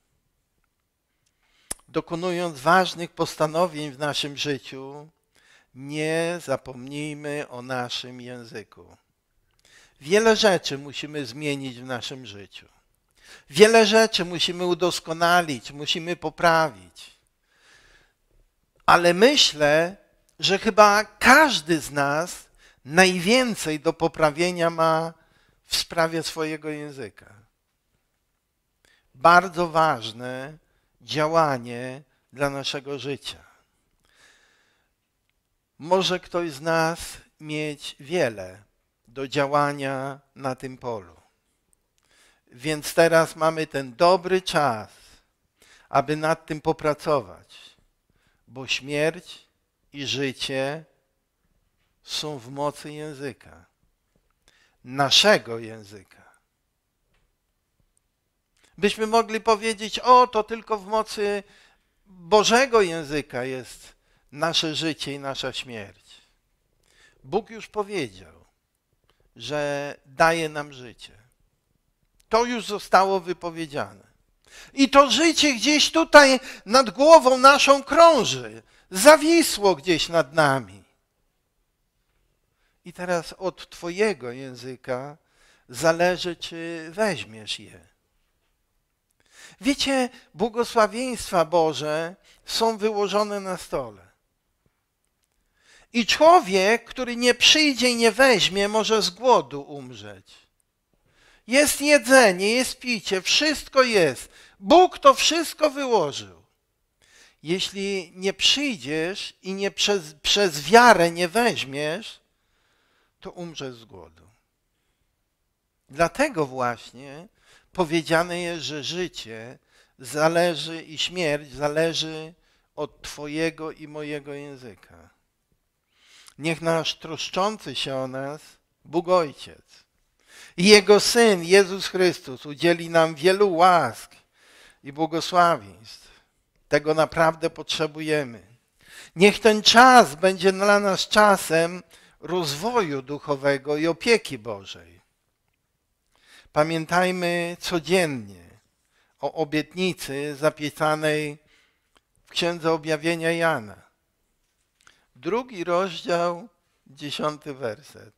Dokonując ważnych postanowień w naszym życiu, nie zapomnijmy o naszym języku. Wiele rzeczy musimy zmienić w naszym życiu. Wiele rzeczy musimy udoskonalić, musimy poprawić. Ale myślę, że chyba każdy z nas najwięcej do poprawienia ma w sprawie swojego języka. Bardzo ważne działanie dla naszego życia. Może ktoś z nas mieć wiele do działania na tym polu. Więc teraz mamy ten dobry czas, aby nad tym popracować, bo śmierć i życie są w mocy języka, naszego języka. Byśmy mogli powiedzieć, o, to tylko w mocy Bożego języka jest nasze życie i nasza śmierć. Bóg już powiedział, że daje nam życie. To już zostało wypowiedziane. I to życie gdzieś tutaj nad głową naszą krąży, zawisło gdzieś nad nami. I teraz od twojego języka zależy, czy weźmiesz je. Wiecie, błogosławieństwa Boże są wyłożone na stole. I człowiek, który nie przyjdzie i nie weźmie, może z głodu umrzeć. Jest jedzenie, jest picie, wszystko jest. Bóg to wszystko wyłożył. Jeśli nie przyjdziesz i nie przez wiarę nie weźmiesz, to umrzesz z głodu. Dlatego właśnie powiedziane jest, że życie zależy i śmierć zależy od twojego i mojego języka. Niech nasz troszczący się o nas Bóg Ojciec i Jego Syn Jezus Chrystus udzieli nam wielu łask i błogosławieństw. Tego naprawdę potrzebujemy. Niech ten czas będzie dla nas czasem rozwoju duchowego i opieki Bożej. Pamiętajmy codziennie o obietnicy zapisanej w Księdze Objawienia Jana. 2 rozdział, 10 werset.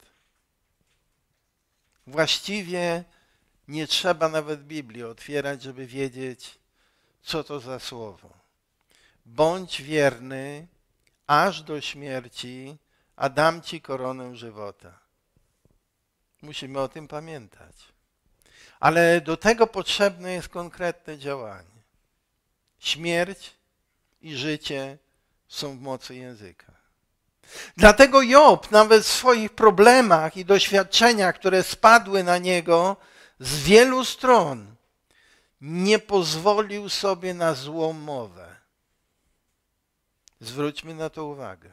Właściwie nie trzeba nawet Biblii otwierać, żeby wiedzieć, co to za słowo. Bądź wierny aż do śmierci, a dam ci koronę żywota. Musimy o tym pamiętać. Ale do tego potrzebne jest konkretne działanie. Śmierć i życie są w mocy języka. Dlatego Job nawet w swoich problemach i doświadczeniach, które spadły na niego z wielu stron, nie pozwolił sobie na złą mowę. Zwróćmy na to uwagę.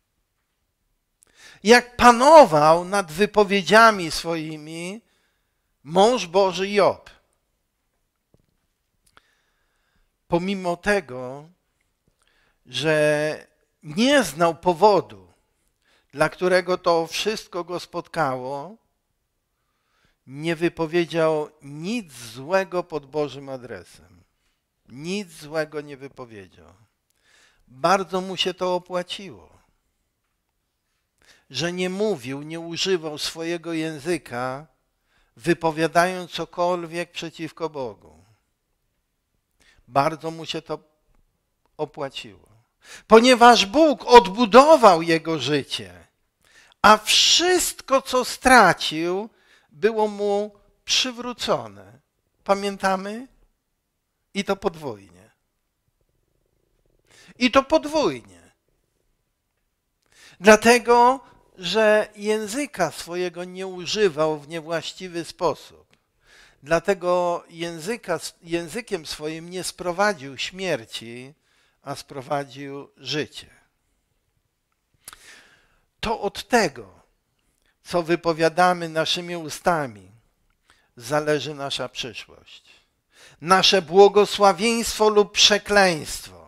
Jak panował nad wypowiedziami swoimi mąż Boży Job. Pomimo tego, że nie znał powodu, dla którego to wszystko go spotkało, nie wypowiedział nic złego pod Bożym adresem. Nic złego nie wypowiedział. Bardzo mu się to opłaciło, że nie mówił, nie używał swojego języka, wypowiadając cokolwiek przeciwko Bogu. Bardzo mu się to opłaciło. Ponieważ Bóg odbudował jego życie, a wszystko, co stracił, było mu przywrócone. Pamiętamy? I to podwójnie. I to podwójnie. Dlatego, że języka swojego nie używał w niewłaściwy sposób. Dlatego językiem swoim nie sprowadził śmierci, a sprowadził życie. To od tego, co wypowiadamy naszymi ustami, zależy nasza przyszłość. Nasze błogosławieństwo lub przekleństwo.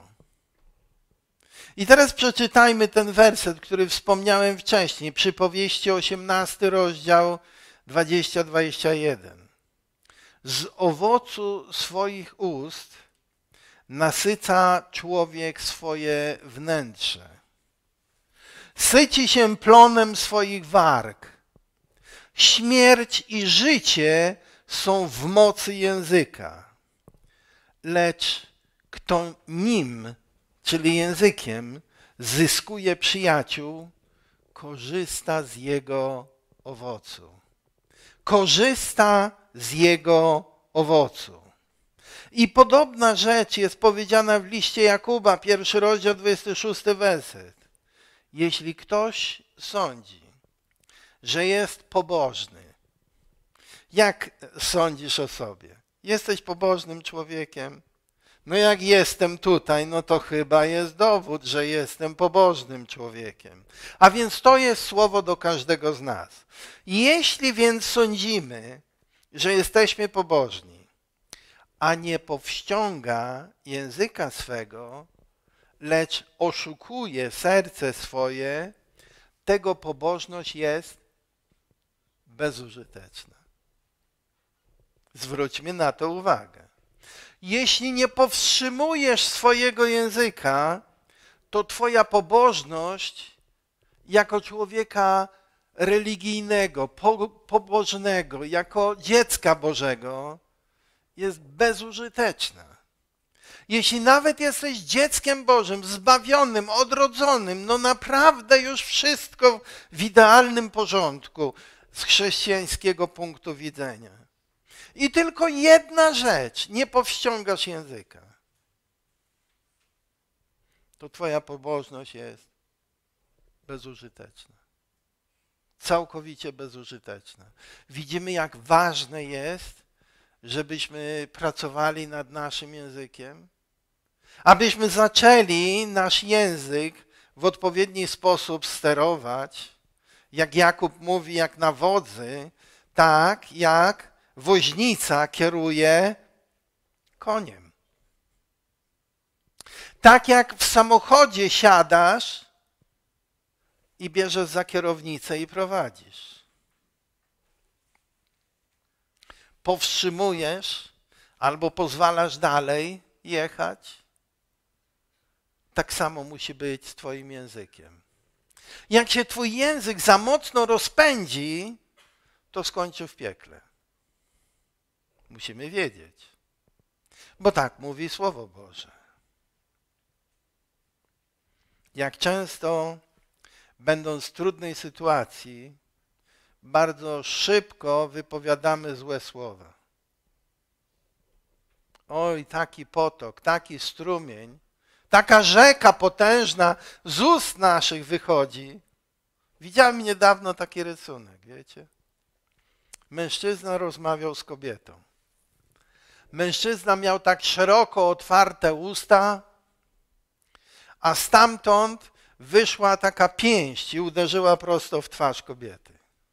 I teraz przeczytajmy ten werset, który wspomniałem wcześniej, Przypowieści 18 rozdział 20-21. Z owocu swoich ust nasyca człowiek swoje wnętrze. Syci się plonem swoich warg. Śmierć i życie są w mocy języka. Lecz kto nim, czyli językiem, zyskuje przyjaciół, korzysta z jego owocu. Korzysta z jego owocu. I podobna rzecz jest powiedziana w liście Jakuba, 1 rozdział, 26 werset. Jeśli ktoś sądzi, że jest pobożny, jak sądzisz o sobie? Jesteś pobożnym człowiekiem? No jak jestem tutaj, no to chyba jest dowód, że jestem pobożnym człowiekiem. A więc to jest słowo do każdego z nas. Jeśli więc sądzimy, że jesteśmy pobożni, a nie powściąga języka swego, lecz oszukuje serce swoje, tego pobożność jest bezużyteczna. Zwróćmy na to uwagę. Jeśli nie powstrzymujesz swojego języka, to twoja pobożność jako człowieka religijnego, pobożnego, jako dziecka Bożego jest bezużyteczna. Jeśli nawet jesteś dzieckiem Bożym, zbawionym, odrodzonym, no naprawdę już wszystko w idealnym porządku z chrześcijańskiego punktu widzenia. I tylko jedna rzecz, nie powściągasz języka. To twoja pobożność jest bezużyteczna. Całkowicie bezużyteczna. Widzimy, jak ważne jest, żebyśmy pracowali nad naszym językiem, abyśmy zaczęli nasz język w odpowiedni sposób sterować, jak Jakub mówi, jak na wodzy, tak jak woźnica kieruje koniem. Tak jak w samochodzie siadasz i bierzesz za kierownicę i prowadzisz. Powstrzymujesz albo pozwalasz dalej jechać. Tak samo musi być z twoim językiem. Jak się twój język za mocno rozpędzi, to skończy w piekle. Musimy wiedzieć. Bo tak mówi Słowo Boże. Jak często, będąc w trudnej sytuacji, bardzo szybko wypowiadamy złe słowa. Oj, taki potok, taki strumień, taka rzeka potężna z ust naszych wychodzi. Widziałem niedawno taki rysunek, wiecie? Mężczyzna rozmawiał z kobietą. Mężczyzna miał tak szeroko otwarte usta, a stamtąd wyszła taka pięść i uderzyła prosto w twarz kobiety.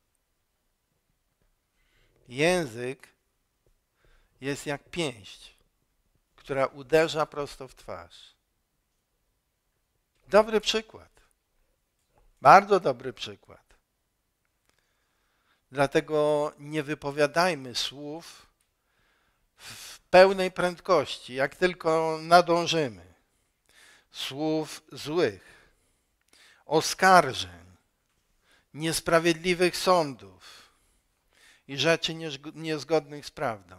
Język jest jak pięść, która uderza prosto w twarz. Dobry przykład. Bardzo dobry przykład. Dlatego nie wypowiadajmy słów w pełnej prędkości, jak tylko nadążymy. Słów złych, oskarżeń, niesprawiedliwych sądów i rzeczy niezgodnych z prawdą.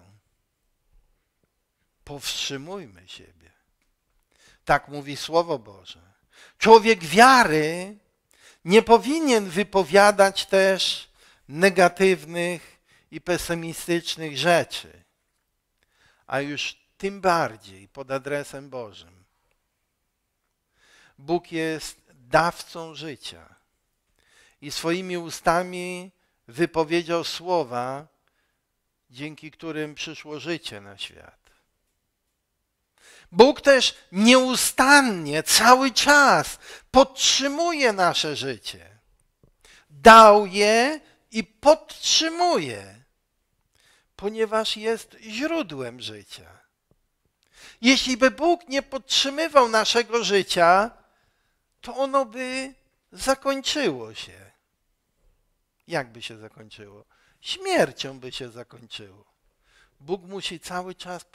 Powstrzymujmy siebie. Tak mówi Słowo Boże. Człowiek wiary nie powinien wypowiadać też negatywnych i pesymistycznych rzeczy, a już tym bardziej pod adresem Bożym. Bóg jest dawcą życia i swoimi ustami wypowiedział słowa, dzięki którym przyszło życie na świat. Bóg też nieustannie, cały czas podtrzymuje nasze życie. Dał je i podtrzymuje, ponieważ jest źródłem życia. Jeśli by Bóg nie podtrzymywał naszego życia, to ono by zakończyło się. Jak by się zakończyło? Śmiercią by się zakończyło. Bóg musi cały czas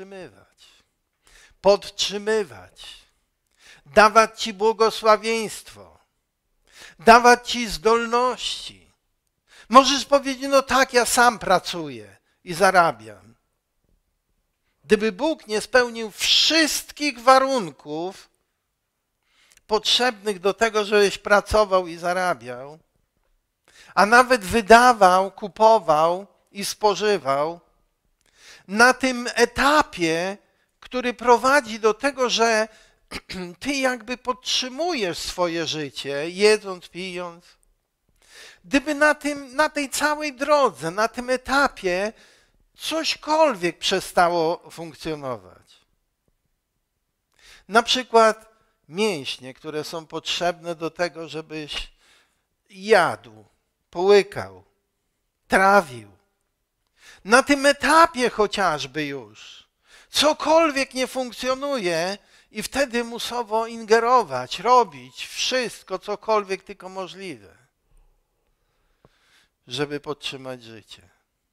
podtrzymywać, dawać ci błogosławieństwo, dawać ci zdolności. Możesz powiedzieć, no tak, ja sam pracuję i zarabiam. Gdyby Bóg nie spełnił wszystkich warunków potrzebnych do tego, żebyś pracował i zarabiał, a nawet wydawał, kupował i spożywał, na tym etapie, który prowadzi do tego, że ty jakby podtrzymujesz swoje życie, jedząc, pijąc. Gdyby na tej całej drodze, na tym etapie cośkolwiek przestało funkcjonować. Na przykład mięśnie, które są potrzebne do tego, żebyś jadł, połykał, trawił. Na tym etapie chociażby już cokolwiek nie funkcjonuje i wtedy musowo ingerować, robić wszystko, cokolwiek tylko możliwe, żeby podtrzymać życie.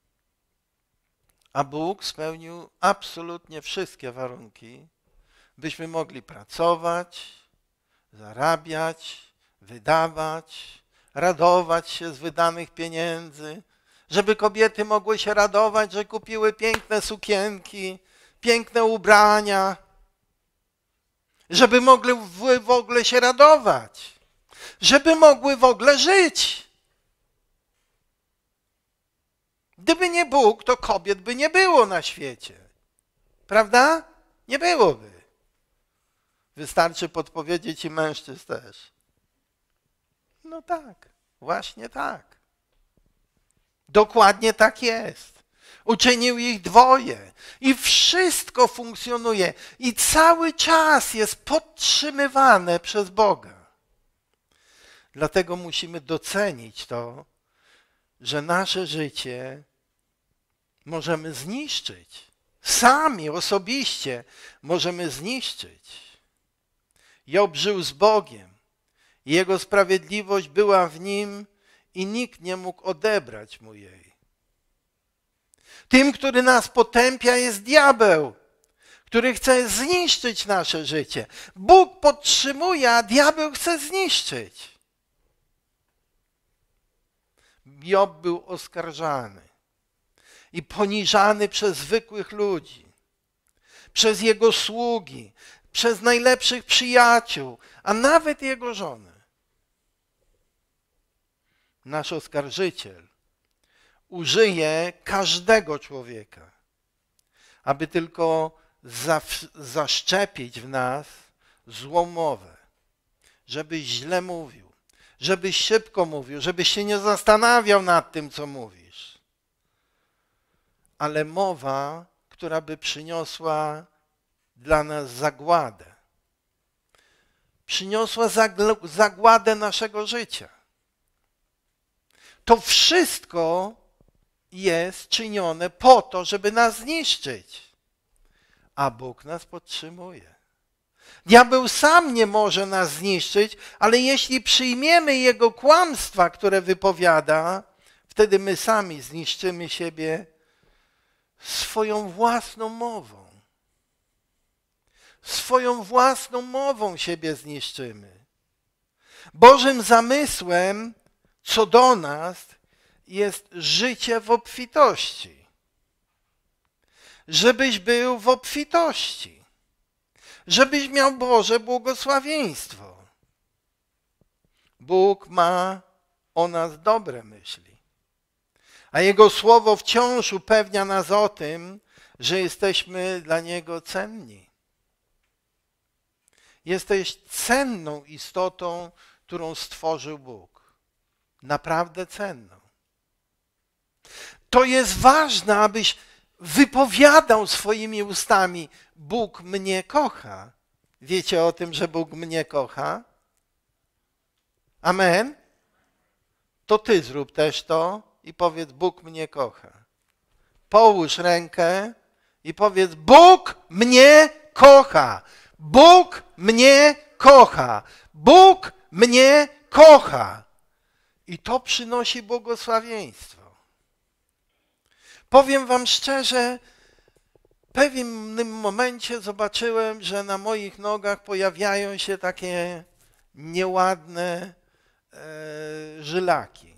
A Bóg spełnił absolutnie wszystkie warunki, byśmy mogli pracować, zarabiać, wydawać, radować się z wydanych pieniędzy, żeby kobiety mogły się radować, że kupiły piękne sukienki, piękne ubrania, żeby mogły w ogóle się radować, żeby mogły w ogóle żyć. Gdyby nie Bóg, to kobiet by nie było na świecie. Prawda? Nie byłoby. Wystarczy podpowiedzieć i mężczyzn też. No tak, właśnie tak. Dokładnie tak jest. Uczynił ich dwoje i wszystko funkcjonuje i cały czas jest podtrzymywane przez Boga. Dlatego musimy docenić to, że nasze życie możemy zniszczyć. Sami, osobiście możemy zniszczyć. Job żył z Bogiem. Jego sprawiedliwość była w nim i nikt nie mógł odebrać mu jej. Tym, który nas potępia, jest diabeł, który chce zniszczyć nasze życie. Bóg podtrzymuje, a diabeł chce zniszczyć. Job był oskarżany i poniżany przez zwykłych ludzi, przez jego sługi, przez najlepszych przyjaciół, a nawet jego żonę. Nasz oskarżyciel użyje każdego człowieka, aby tylko zaszczepić w nas złą mowę, żebyś źle mówił, żebyś szybko mówił, żebyś się nie zastanawiał nad tym, co mówisz. Ale mowa, która by przyniosła dla nas zagładę. Przyniosła zagładę naszego życia. To wszystko jest czynione po to, żeby nas zniszczyć. A Bóg nas podtrzymuje. Diabeł sam nie może nas zniszczyć, ale jeśli przyjmiemy jego kłamstwa, które wypowiada, wtedy my sami zniszczymy siebie swoją własną mową. Swoją własną mową siebie zniszczymy. Bożym zamysłem co do nas jest życie w obfitości. Żebyś był w obfitości. Żebyś miał Boże błogosławieństwo. Bóg ma o nas dobre myśli. A Jego Słowo wciąż upewnia nas o tym, że jesteśmy dla Niego cenni. Jesteś cenną istotą, którą stworzył Bóg. Naprawdę cenną. To jest ważne, abyś wypowiadał swoimi ustami: Bóg mnie kocha. Wiecie o tym, że Bóg mnie kocha? Amen? To ty zrób też to i powiedz: Bóg mnie kocha. Połóż rękę i powiedz: Bóg mnie kocha. Bóg mnie kocha. Bóg mnie kocha. I to przynosi błogosławieństwo. Powiem wam szczerze, w pewnym momencie zobaczyłem, że na moich nogach pojawiają się takie nieładne żylaki.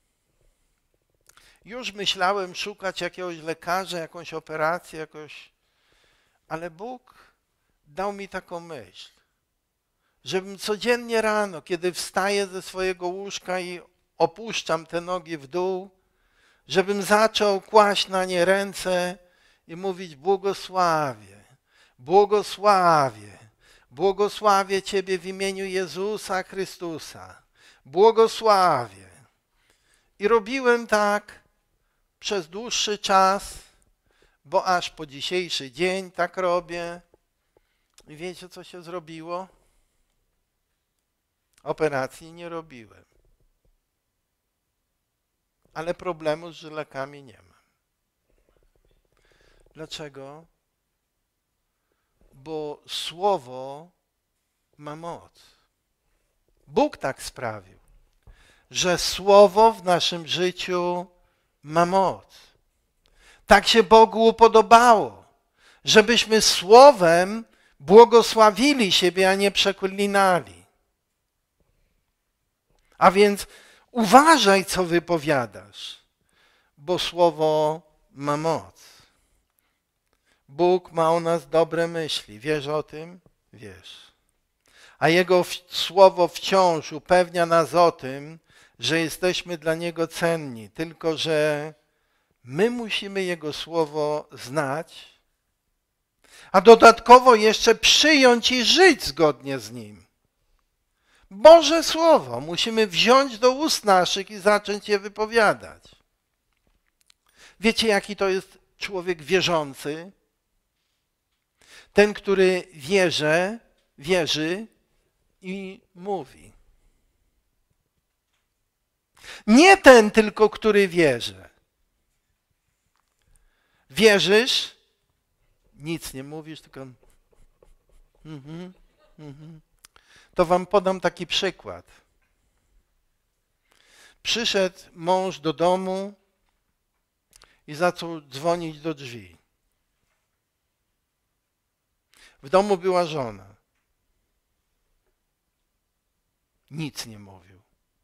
Już myślałem szukać jakiegoś lekarza, jakąś operację, ale Bóg dał mi taką myśl, żebym codziennie rano, kiedy wstaję ze swojego łóżka i opuszczam te nogi w dół, żebym zaczął kłaść na nie ręce i mówić: błogosławię, błogosławię, błogosławię Ciebie w imieniu Jezusa Chrystusa, błogosławię. I robiłem tak przez dłuższy czas, bo aż po dzisiejszy dzień tak robię. I wiecie, co się zrobiło? Operacji nie robiłem. Ale problemu z żylakami nie mam. Dlaczego? Bo Słowo ma moc. Bóg tak sprawił, że Słowo w naszym życiu ma moc. Tak się Bogu upodobało, żebyśmy Słowem błogosławili siebie, a nie przeklinali. A więc Uważaj, co wypowiadasz, bo słowo ma moc. Bóg ma o nas dobre myśli. Wiesz o tym? Wiesz. A Jego słowo wciąż upewnia nas o tym, że jesteśmy dla Niego cenni. Tylko że my musimy Jego słowo znać, a dodatkowo jeszcze przyjąć i żyć zgodnie z Nim. Boże Słowo musimy wziąć do ust naszych i zacząć je wypowiadać. Wiecie, jaki to jest człowiek wierzący? Ten, który wierzy i mówi. Nie ten tylko, który wierzy. Wierzysz, nic nie mówisz, tylko To wam podam taki przykład. Przyszedł mąż do domu i zaczął dzwonić do drzwi. W domu była żona. Nic nie mówił.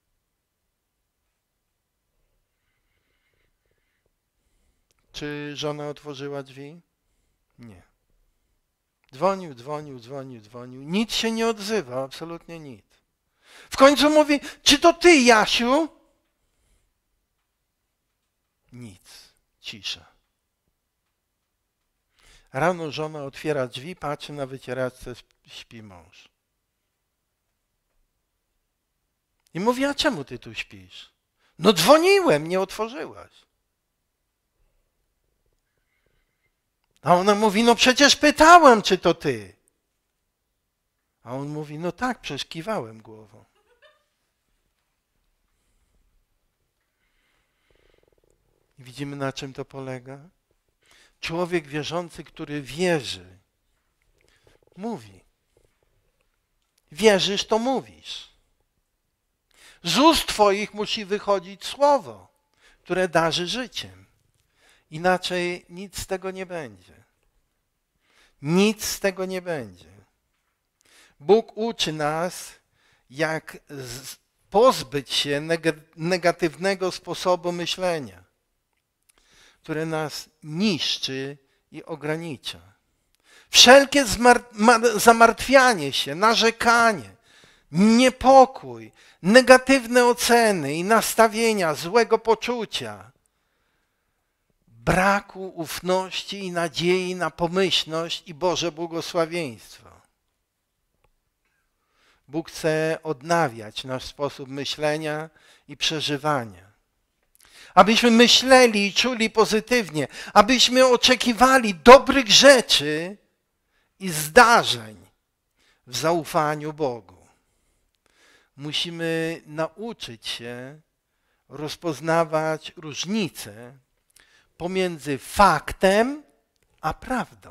Czy żona otworzyła drzwi? Nie. Dzwonił. Nic się nie odzywa, absolutnie nic. W końcu mówi, czy to ty, Jasiu? Nic. Cisza. Rano żona otwiera drzwi, patrzy na wycieraczce, śpi mąż. I mówi, a czemu ty tu śpisz? No dzwoniłem, nie otworzyłaś. A ona mówi, no przecież pytałem, czy to ty. A on mówi, no tak, przecież kiwałem głową. I widzimy, na czym to polega? Człowiek wierzący, który wierzy, mówi. Wierzysz, to mówisz. Z ust twoich musi wychodzić słowo, które darzy życiem. Inaczej nic z tego nie będzie. Nic z tego nie będzie. Bóg uczy nas, jak pozbyć się negatywnego sposobu myślenia, które nas niszczy i ogranicza. Wszelkie zamartwianie się, narzekanie, niepokój, negatywne oceny i nastawienia, złego poczucia, braku ufności i nadziei na pomyślność i Boże błogosławieństwo. Bóg chce odnawiać nasz sposób myślenia i przeżywania. Abyśmy myśleli i czuli pozytywnie, abyśmy oczekiwali dobrych rzeczy i zdarzeń w zaufaniu Bogu. Musimy nauczyć się rozpoznawać różnice pomiędzy faktem a prawdą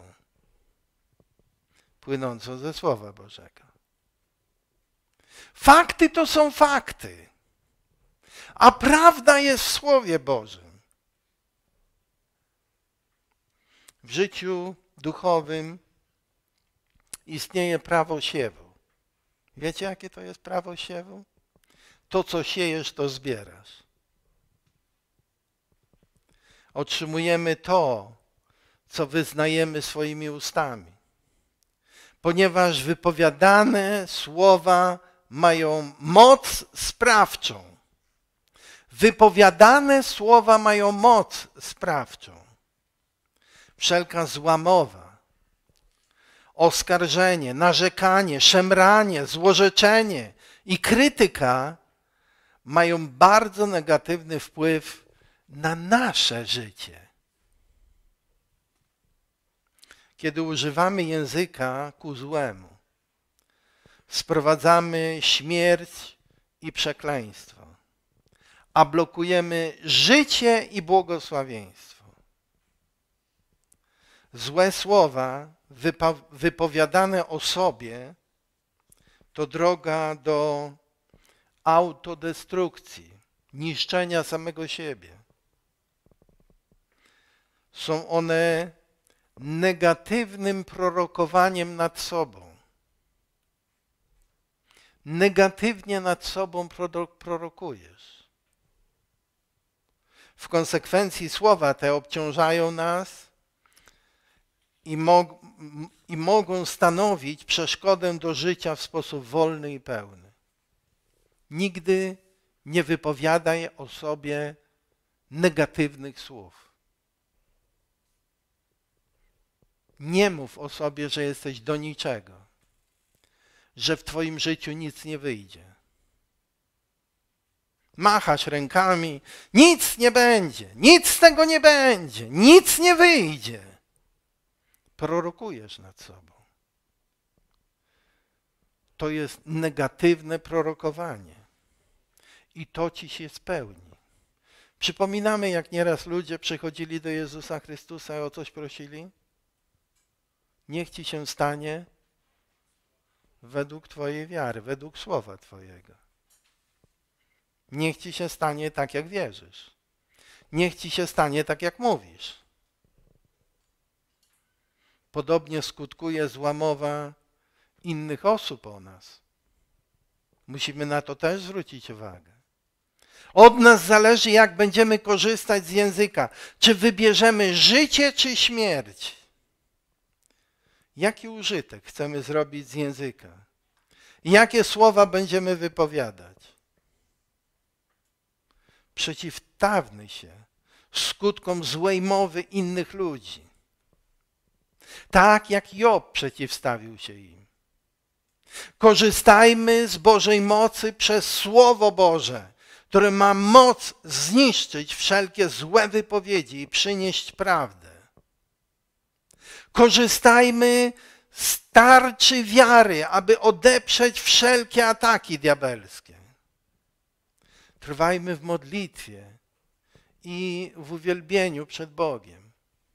płynącą ze Słowa Bożego. Fakty to są fakty, a prawda jest w Słowie Bożym. W życiu duchowym istnieje prawo siewu. Wiecie, jakie to jest prawo siewu? To, co siejesz, to zbierasz. Otrzymujemy to, co wyznajemy swoimi ustami. Ponieważ wypowiadane słowa mają moc sprawczą. Wypowiadane słowa mają moc sprawczą. Wszelka zła mowa, oskarżenie, narzekanie, szemranie, złorzeczenie i krytyka mają bardzo negatywny wpływ na nasze życie. Kiedy używamy języka ku złemu, sprowadzamy śmierć i przekleństwo, a blokujemy życie i błogosławieństwo. Złe słowa wypowiadane o sobie to droga do autodestrukcji, niszczenia samego siebie. Są one negatywnym prorokowaniem nad sobą. Negatywnie nad sobą prorokujesz. W konsekwencji słowa te obciążają nas i mogą stanowić przeszkodę do życia w sposób wolny i pełny. Nigdy nie wypowiadaj o sobie negatywnych słów. Nie mów o sobie, że jesteś do niczego, że w twoim życiu nic nie wyjdzie. Machasz rękami, nic nie będzie, nic z tego nie będzie, nic nie wyjdzie. Prorokujesz nad sobą. To jest negatywne prorokowanie. I to ci się spełni. Przypominamy, jak nieraz ludzie przychodzili do Jezusa Chrystusa i o coś prosili? Niech ci się stanie według twojej wiary, według słowa twojego. Niech ci się stanie tak, jak wierzysz. Niech ci się stanie tak, jak mówisz. Podobnie skutkuje zła mowa innych osób o nas. Musimy na to też zwrócić uwagę. Od nas zależy, jak będziemy korzystać z języka. Czy wybierzemy życie, czy śmierć? Jaki użytek chcemy zrobić z języka? Jakie słowa będziemy wypowiadać? Przeciwstawmy się skutkom złej mowy innych ludzi. Tak jak Job przeciwstawił się im. Korzystajmy z Bożej mocy przez Słowo Boże, które ma moc zniszczyć wszelkie złe wypowiedzi i przynieść prawdę. Korzystajmy z tarczy wiary, aby odeprzeć wszelkie ataki diabelskie. Trwajmy w modlitwie i w uwielbieniu przed Bogiem.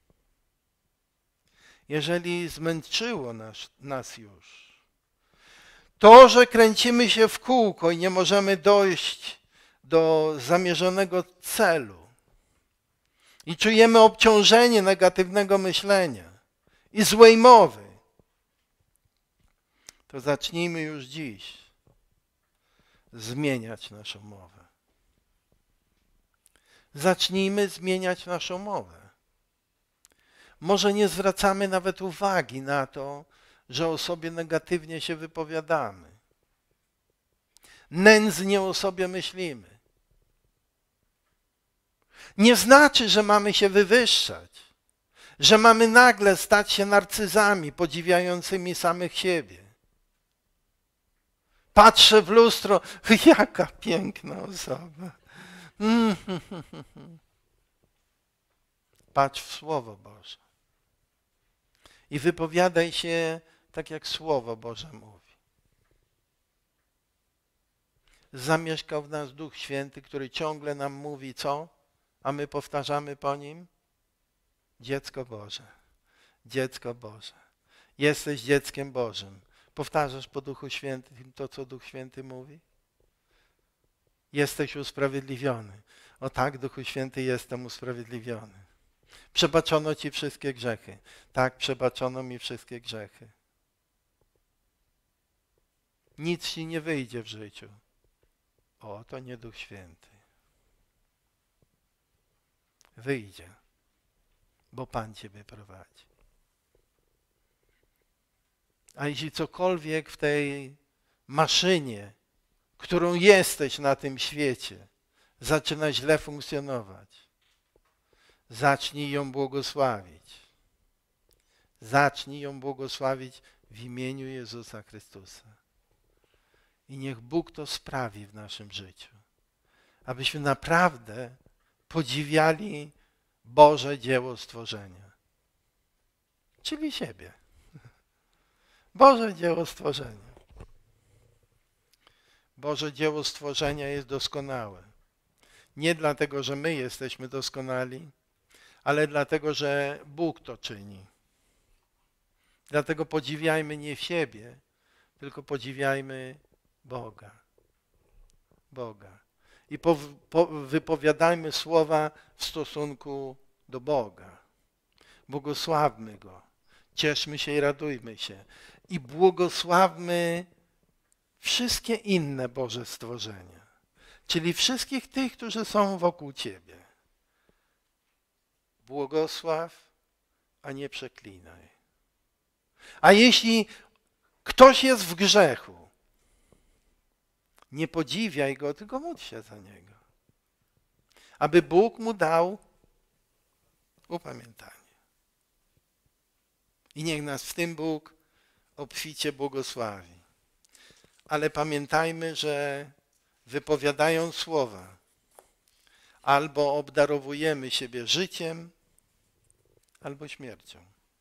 Jeżeli zmęczyło nas już to, że kręcimy się w kółko i nie możemy dojść do zamierzonego celu i czujemy obciążenie negatywnego myślenia i złej mowy, to zacznijmy już dziś zmieniać naszą mowę. Zacznijmy zmieniać naszą mowę. Może nie zwracamy nawet uwagi na to, że o sobie negatywnie się wypowiadamy. Nędznie o sobie myślimy. Nie znaczy, że mamy się wywyższać, że mamy nagle stać się narcyzami podziwiającymi samych siebie. Patrzę w lustro, jaka piękna osoba. Patrz w Słowo Boże i wypowiadaj się tak, jak Słowo Boże mówi. Zamieszkał w nas Duch Święty, który ciągle nam mówi co? A my powtarzamy po nim? Dziecko Boże, dziecko Boże. Jesteś dzieckiem Bożym. Powtarzasz po Duchu Świętym to, co Duch Święty mówi? Jesteś usprawiedliwiony. O tak, Duchu Święty, jestem usprawiedliwiony. Przebaczono ci wszystkie grzechy. Tak, przebaczono mi wszystkie grzechy. Nic ci nie wyjdzie w życiu. O, to nie Duch Święty. Wyjdzie, bo Pan ciebie prowadzi. A jeśli cokolwiek w tej maszynie, którą jesteś na tym świecie, zaczyna źle funkcjonować, zacznij ją błogosławić. Zacznij ją błogosławić w imieniu Jezusa Chrystusa. I niech Bóg to sprawi w naszym życiu, abyśmy naprawdę podziwiali Boże dzieło stworzenia, czyli siebie. Boże dzieło stworzenia. Boże dzieło stworzenia jest doskonałe. Nie dlatego, że my jesteśmy doskonali, ale dlatego, że Bóg to czyni. Dlatego podziwiajmy nie siebie, tylko podziwiajmy Boga. Boga. I wypowiadajmy słowa w stosunku do Boga. Błogosławmy Go. Cieszmy się i radujmy się. I błogosławmy wszystkie inne Boże stworzenia. Czyli wszystkich tych, którzy są wokół Ciebie. błogosław, a nie przeklinaj. A jeśli ktoś jest w grzechu, nie podziwiaj go, tylko módl się za niego. Aby Bóg mu dał upamiętanie. I niech nas w tym Bóg obficie błogosławi. Ale pamiętajmy, że wypowiadając słowa, albo obdarowujemy siebie życiem, albo śmiercią.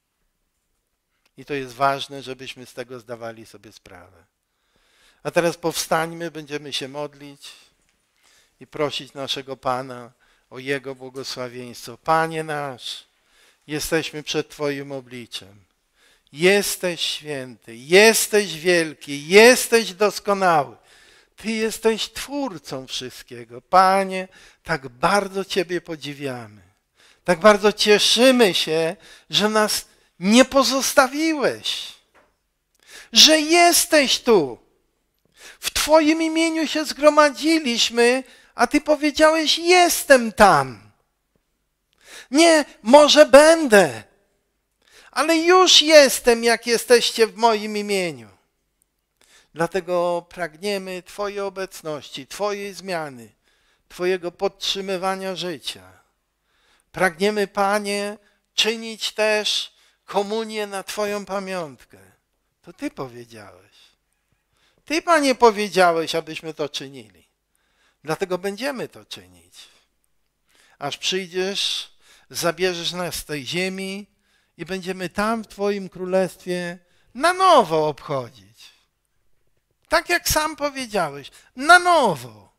I to jest ważne, żebyśmy z tego zdawali sobie sprawę. A teraz powstańmy, będziemy się modlić i prosić naszego Pana o Jego błogosławieństwo. Panie nasz, jesteśmy przed Twoim obliczem. Jesteś święty, jesteś wielki, jesteś doskonały. Ty jesteś Twórcą wszystkiego. Panie, tak bardzo Ciebie podziwiamy. Tak bardzo cieszymy się, że nas nie pozostawiłeś. Że jesteś tu. W Twoim imieniu się zgromadziliśmy, a Ty powiedziałeś, jestem tam. Nie, może będę, ale już jestem, jak jesteście w moim imieniu. Dlatego pragniemy Twojej obecności, Twojej zmiany, Twojego podtrzymywania życia. Pragniemy, Panie, czynić też komunię na Twoją pamiątkę. To Ty powiedziałeś. Ty, Panie, powiedziałeś, abyśmy to czynili. Dlatego będziemy to czynić. Aż przyjdziesz, zabierzesz nas z tej ziemi i będziemy tam w Twoim królestwie na nowo obchodzić. Tak jak sam powiedziałeś, na nowo.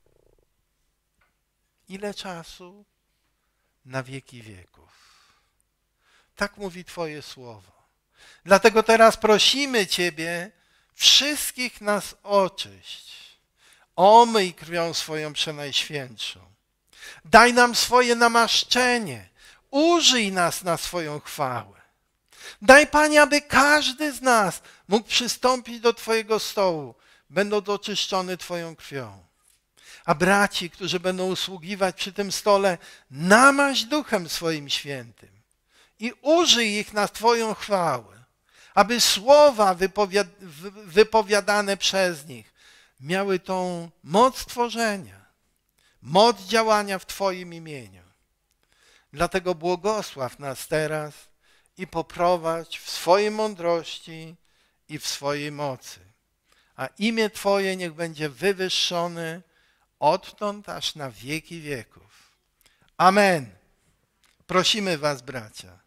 Ile czasu? Na wieki wieków. Tak mówi Twoje słowo. Dlatego teraz prosimy Ciebie, wszystkich nas oczyść. Omyj krwią swoją przenajświętszą. Daj nam swoje namaszczenie. Użyj nas na swoją chwałę. Daj, Panie, aby każdy z nas mógł przystąpić do Twojego stołu, będąc oczyszczony Twoją krwią. A braci, którzy będą usługiwać przy tym stole, namaź Duchem swoim świętym i użyj ich na Twoją chwałę, aby słowa wypowiadane przez nich miały tą moc tworzenia, moc działania w Twoim imieniu. Dlatego błogosław nas teraz i poprowadź w swojej mądrości i w swojej mocy. A imię Twoje niech będzie wywyższone odtąd aż na wieki wieków. Amen. Prosimy Was, bracia.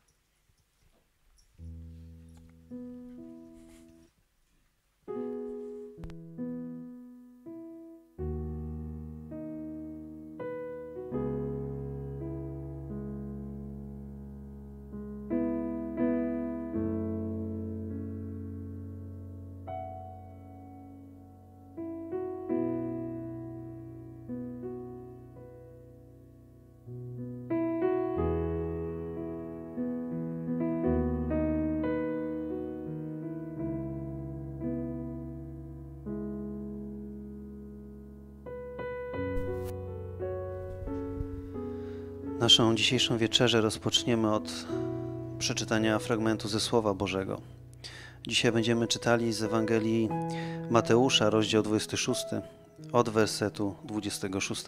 Naszą dzisiejszą wieczerzę rozpoczniemy od przeczytania fragmentu ze Słowa Bożego. Dzisiaj będziemy czytali z Ewangelii Mateusza, rozdział 26, od wersetu 26.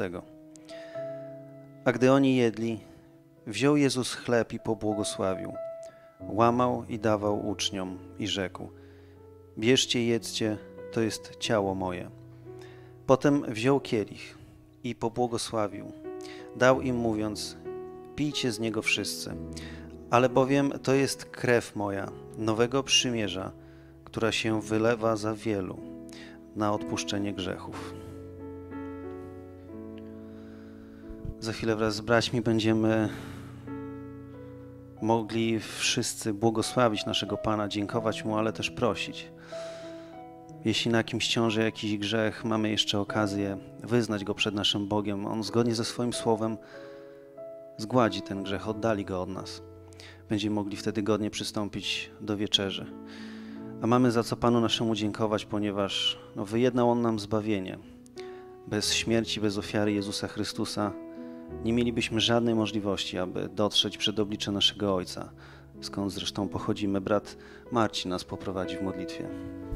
A gdy oni jedli, wziął Jezus chleb i pobłogosławił, łamał i dawał uczniom i rzekł: bierzcie i jedzcie, to jest ciało moje. Potem wziął kielich i pobłogosławił, dał im mówiąc: pijcie z niego wszyscy, ale bowiem to jest krew moja, nowego przymierza, która się wylewa za wielu na odpuszczenie grzechów. Za chwilę wraz z braćmi będziemy mogli wszyscy błogosławić naszego Pana, dziękować Mu, ale też prosić. Jeśli na kimś ciąży jakiś grzech, mamy jeszcze okazję wyznać go przed naszym Bogiem. On zgodnie ze swoim słowem zgładzi ten grzech, oddali go od nas. Będziemy mogli wtedy godnie przystąpić do wieczerzy. A mamy za co Panu naszemu dziękować, ponieważ wyjednał On nam zbawienie. Bez śmierci, bez ofiary Jezusa Chrystusa nie mielibyśmy żadnej możliwości, aby dotrzeć przed oblicze naszego Ojca, skąd zresztą pochodzimy. Brat Marcin nas poprowadzi w modlitwie.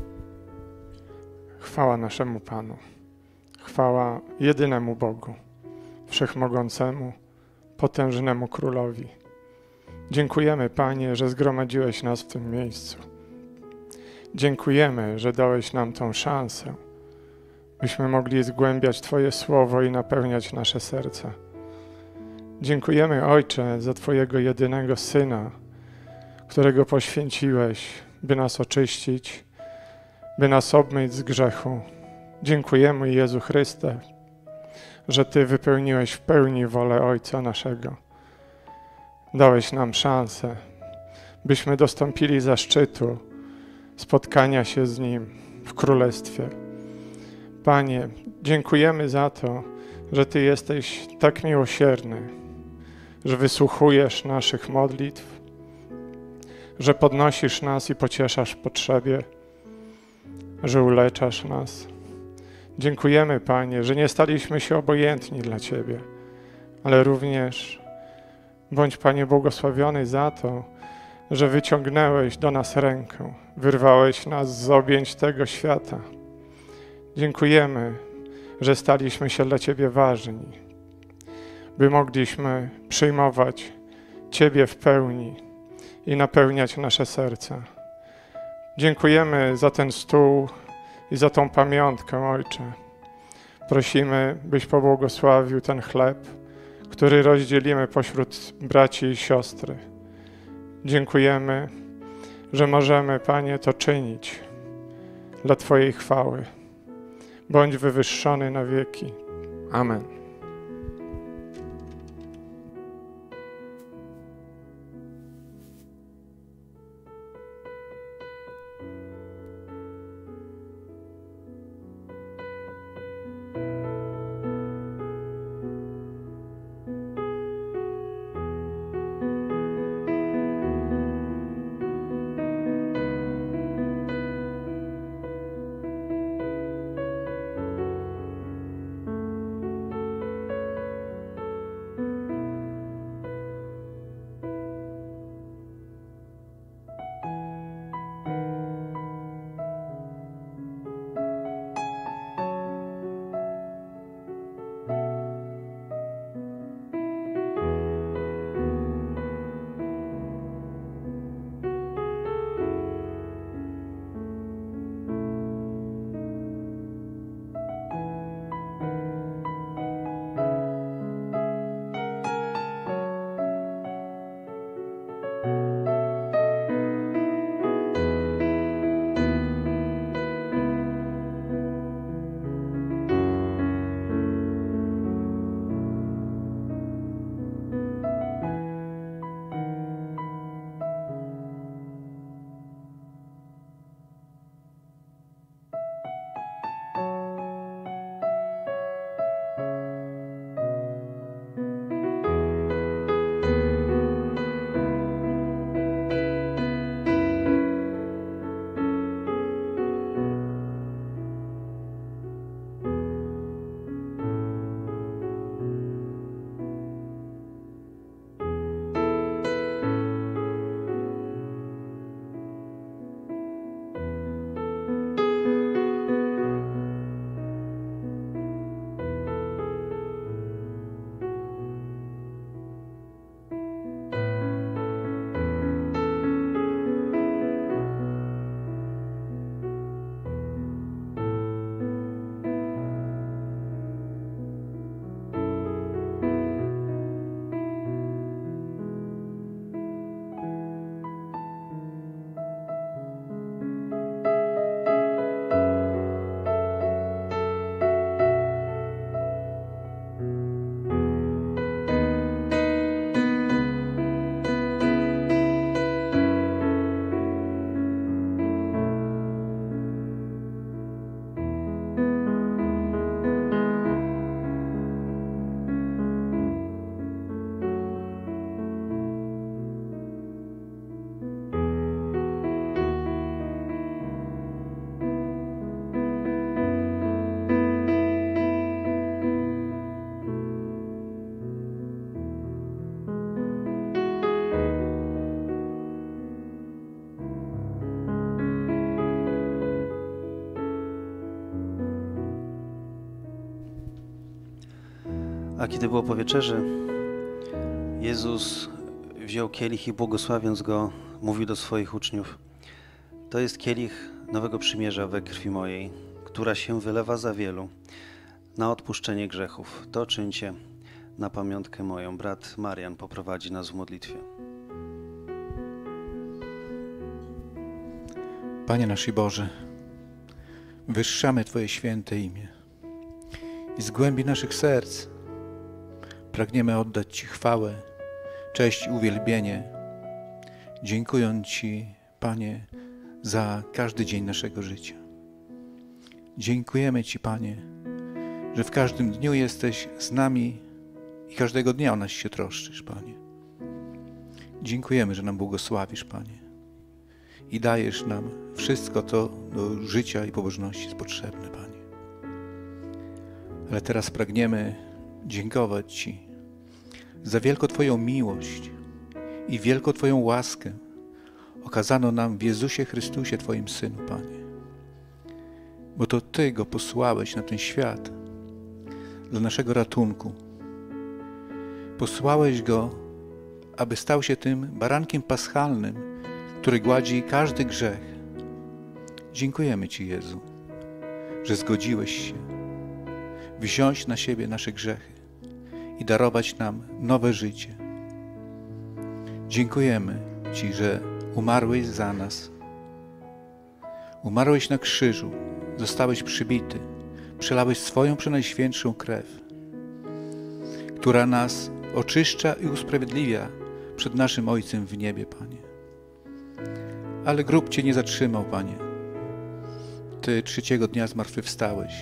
Chwała naszemu Panu, chwała jedynemu Bogu, Wszechmogącemu, potężnemu Królowi. Dziękujemy, Panie, że zgromadziłeś nas w tym miejscu. Dziękujemy, że dałeś nam tą szansę, byśmy mogli zgłębiać Twoje słowo i napełniać nasze serca. Dziękujemy, Ojcze, za Twojego jedynego Syna, którego poświęciłeś, by nas oczyścić, by nas obmyć z grzechu. Dziękujemy, Jezu Chryste, że Ty wypełniłeś w pełni wolę Ojca naszego. Dałeś nam szansę, byśmy dostąpili zaszczytu spotkania się z Nim w Królestwie. Panie, dziękujemy za to, że Ty jesteś tak miłosierny, że wysłuchujesz naszych modlitw, że podnosisz nas i pocieszasz w potrzebie, że uleczasz nas. Dziękujemy, Panie, że nie staliśmy się obojętni dla Ciebie, ale również bądź, Panie, błogosławiony za to, że wyciągnęłeś do nas rękę, wyrwałeś nas z objęć tego świata. Dziękujemy, że staliśmy się dla Ciebie ważni, by mogliśmy przyjmować Ciebie w pełni i napełniać nasze serca. Dziękujemy za ten stół i za tą pamiątkę, Ojcze. Prosimy, byś pobłogosławił ten chleb, który rozdzielimy pośród braci i siostry. Dziękujemy, że możemy, Panie, to czynić dla Twojej chwały. Bądź wywyższony na wieki. Amen. A kiedy było po wieczerzy, Jezus wziął kielich i błogosławiąc go, mówił do swoich uczniów: to jest kielich nowego przymierza we krwi mojej, która się wylewa za wielu na odpuszczenie grzechów. To czyńcie na pamiątkę moją. Brat Marian poprowadzi nas w modlitwie. Panie nasz i Boże, wyższamy Twoje święte imię i z głębi naszych serc pragniemy oddać Ci chwałę, cześć i uwielbienie, dziękując Ci, Panie, za każdy dzień naszego życia. Dziękujemy Ci, Panie, że w każdym dniu jesteś z nami i każdego dnia o nas się troszczysz, Panie. Dziękujemy, że nam błogosławisz, Panie, i dajesz nam wszystko to do życia i pobożności jest potrzebne, Panie. Ale teraz pragniemy dziękować Ci za wielką Twoją miłość i wielką Twoją łaskę okazano nam w Jezusie Chrystusie, Twoim Synu, Panie. Bo to Ty Go posłałeś na ten świat dla naszego ratunku. Posłałeś Go, aby stał się tym barankiem paschalnym, który gładzi każdy grzech. Dziękujemy Ci, Jezu, że zgodziłeś się wziąć na siebie nasze grzechy i darować nam nowe życie. Dziękujemy Ci, że umarłeś za nas. Umarłeś na krzyżu, zostałeś przybity, przelałeś swoją przenajświętszą krew, która nas oczyszcza i usprawiedliwia przed naszym Ojcem w niebie, Panie. Ale grób Cię nie zatrzymał, Panie. Ty 3. dnia zmartwychwstałeś.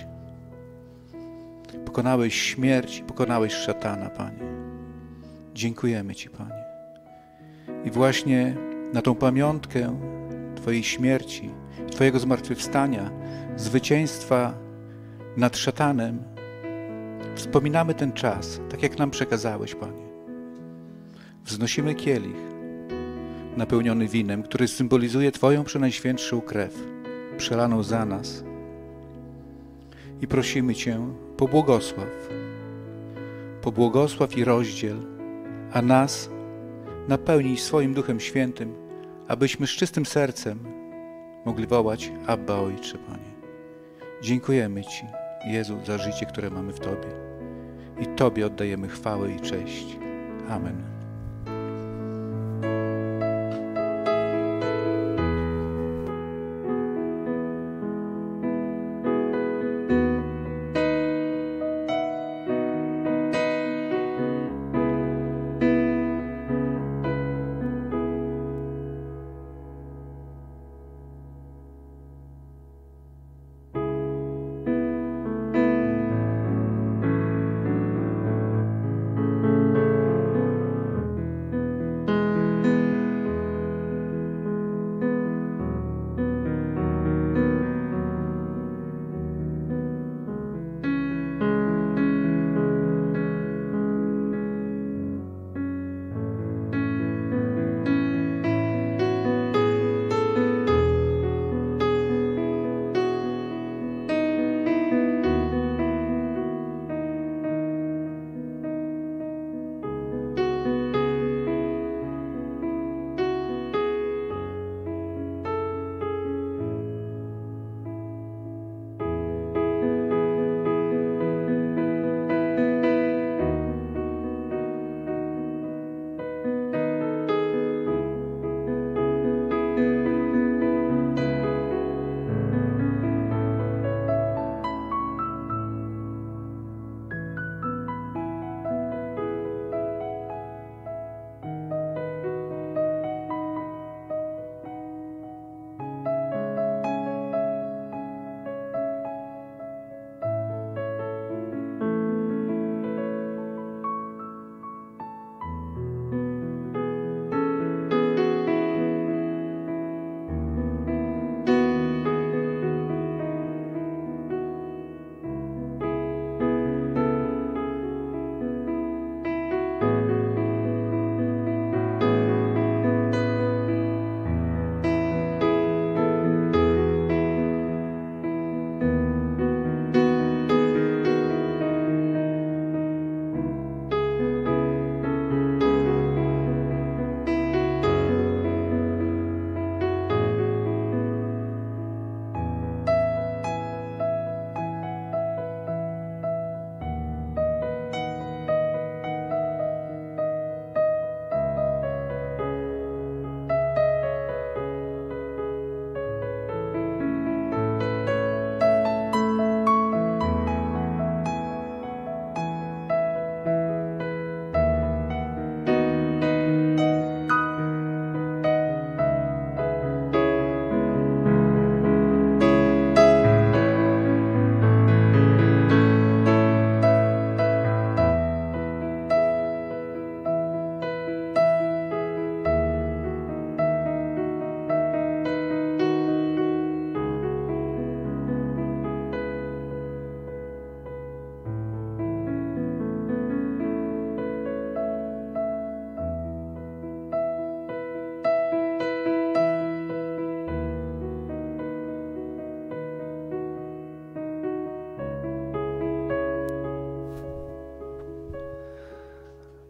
Pokonałeś śmierć i pokonałeś szatana, Panie. Dziękujemy Ci, Panie. I właśnie na tą pamiątkę Twojej śmierci, Twojego zmartwychwstania, zwycięstwa nad szatanem, wspominamy ten czas, tak jak nam przekazałeś, Panie. Wznosimy kielich napełniony winem, który symbolizuje Twoją przenajświętszą krew, przelaną za nas. I prosimy Cię, pobłogosław i rozdziel, a nas napełnij swoim Duchem Świętym, abyśmy z czystym sercem mogli wołać: Abba, Ojcze, Panie. Dziękujemy Ci, Jezu, za życie, które mamy w Tobie. I Tobie oddajemy chwałę i cześć. Amen.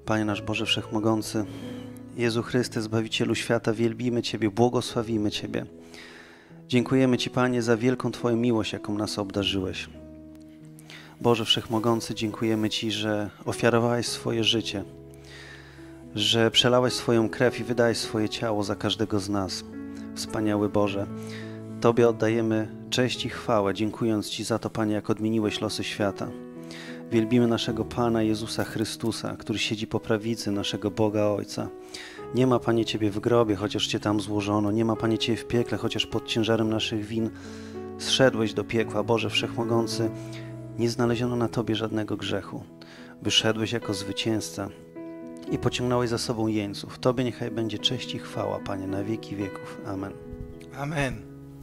Panie nasz Boże Wszechmogący, Jezu Chryste, Zbawicielu świata, wielbimy Ciebie, błogosławimy Ciebie. Dziękujemy Ci, Panie, za wielką Twoją miłość, jaką nas obdarzyłeś. Boże Wszechmogący, dziękujemy Ci, że ofiarowałeś swoje życie, że przelałeś swoją krew i wydałeś swoje ciało za każdego z nas. Wspaniały Boże, Tobie oddajemy cześć i chwałę, dziękując Ci za to, Panie, jak odmieniłeś losy świata. Wielbimy naszego Pana Jezusa Chrystusa, który siedzi po prawicy naszego Boga Ojca. Nie ma, Panie, Ciebie w grobie, chociaż Cię tam złożono. Nie ma, Panie, Ciebie w piekle, chociaż pod ciężarem naszych win zszedłeś do piekła. Boże Wszechmogący, nie znaleziono na Tobie żadnego grzechu. Wyszedłeś jako zwycięzca i pociągnąłeś za sobą jeńców. Tobie niechaj będzie cześć i chwała, Panie, na wieki wieków. Amen. Amen.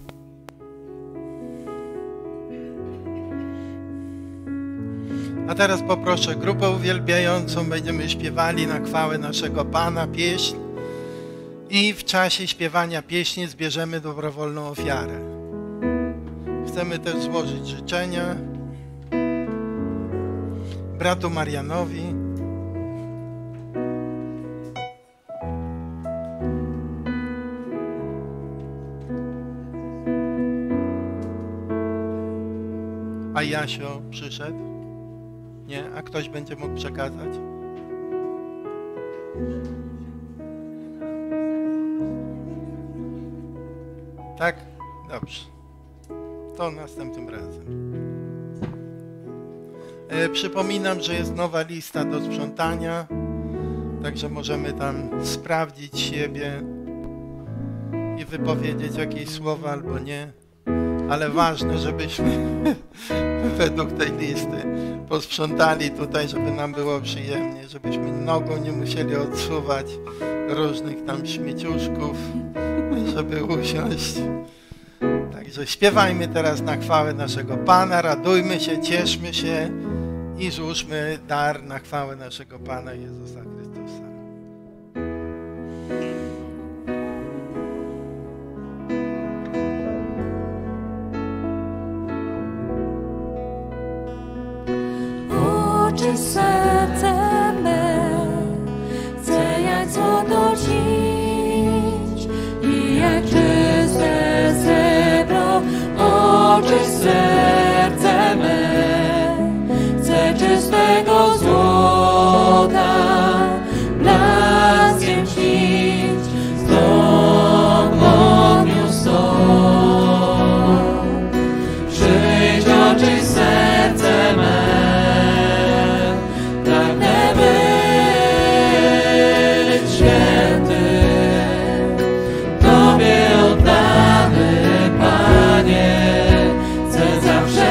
A teraz poproszę grupę uwielbiającą, będziemy śpiewali na chwałę naszego Pana pieśń i w czasie śpiewania pieśni zbierzemy dobrowolną ofiarę. Chcemy też złożyć życzenia bratu Marianowi. A Jasio przyszedł? Nie? A ktoś będzie mógł przekazać? Tak? Dobrze. To następnym razem. Przypominam, że jest nowa lista do sprzątania, także możemy tam sprawdzić siebie i wypowiedzieć jakieś słowa albo nie. Ale ważne, żebyśmy według tej listy posprzątali tutaj, żeby nam było przyjemnie, żebyśmy nogą nie musieli odsuwać różnych tam śmieciuszków, żeby usiąść. Także śpiewajmy teraz na chwałę naszego Pana, radujmy się, cieszmy się i złóżmy dar na chwałę naszego Pana Jezusa Chrystusa. Oczy serce me chce jak złoto dziś i jak czyste srebro. Oczy serce me chce czystego złota, blaskiem śnić z ogniu stąd. Przyjdź, oczy serce me, pragnę być święty, Tobie oddany, Panie, chcę zawsze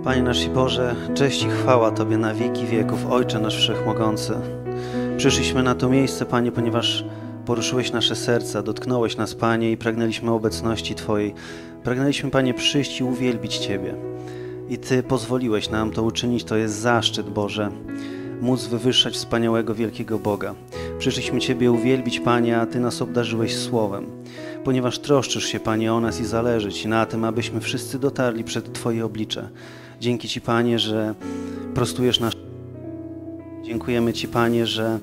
Panie nasz i Boże, cześć i chwała Tobie na wieki wieków, Ojcze nasz Wszechmogący. Przyszliśmy na to miejsce, Panie, ponieważ poruszyłeś nasze serca, dotknąłeś nas, Panie, i pragnęliśmy obecności Twojej. Pragnęliśmy, Panie, przyjść i uwielbić Ciebie. I Ty pozwoliłeś nam to uczynić, to jest zaszczyt, Boże, móc wywyższać wspaniałego, wielkiego Boga. Przyszliśmy Ciebie uwielbić, Panie, a Ty nas obdarzyłeś słowem, ponieważ troszczysz się, Panie, o nas i zależy Ci na tym, abyśmy wszyscy dotarli przed Twoje oblicze. Dzięki Ci, Panie, że prostujesz nasz... Dziękujemy Ci, Panie, że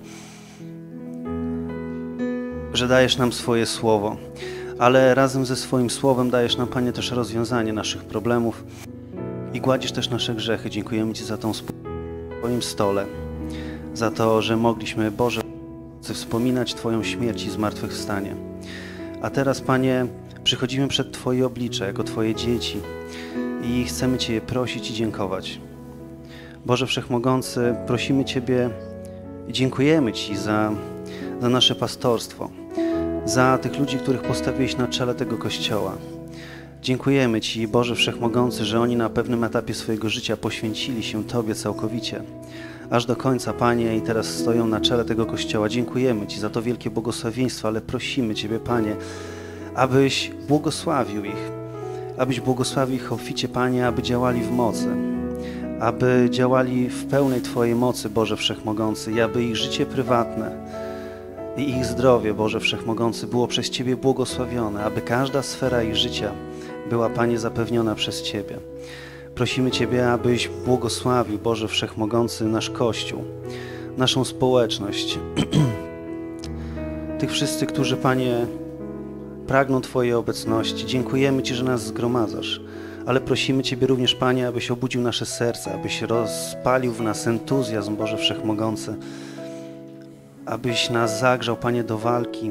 dajesz nam swoje słowo, ale razem ze swoim słowem dajesz nam, Panie, też rozwiązanie naszych problemów i gładzisz też nasze grzechy. Dziękujemy Ci za tą w Twoim stole, za to, że mogliśmy, Boże, wspominać Twoją śmierć i zmartwychwstanie. A teraz, Panie, przychodzimy przed Twoje oblicze jako Twoje dzieci i chcemy Cię prosić i dziękować. Boże Wszechmogący, prosimy Ciebie i dziękujemy Ci za nasze pastorstwo, za tych ludzi, których postawiłeś na czele tego Kościoła. Dziękujemy Ci, Boże Wszechmogący, że oni na pewnym etapie swojego życia poświęcili się Tobie całkowicie, aż do końca, Panie, i teraz stoją na czele tego Kościoła. Dziękujemy Ci za to wielkie błogosławieństwo, ale prosimy Ciebie, Panie, abyś błogosławił ich obficie, Panie, aby działali w mocy, aby działali w pełnej Twojej mocy, Boże Wszechmogący, i aby ich życie prywatne i ich zdrowie, Boże Wszechmogący, było przez Ciebie błogosławione, aby każda sfera ich życia była, Panie, zapewniona przez Ciebie. Prosimy Ciebie, abyś błogosławił, Boże Wszechmogący, nasz Kościół, naszą społeczność, tych wszyscy, którzy, Panie, pragną Twojej obecności. Dziękujemy Ci, że nas zgromadzasz, ale prosimy Ciebie również, Panie, abyś obudził nasze serca, abyś rozpalił w nas entuzjazm, Boże Wszechmogący, abyś nas zagrzał, Panie, do walki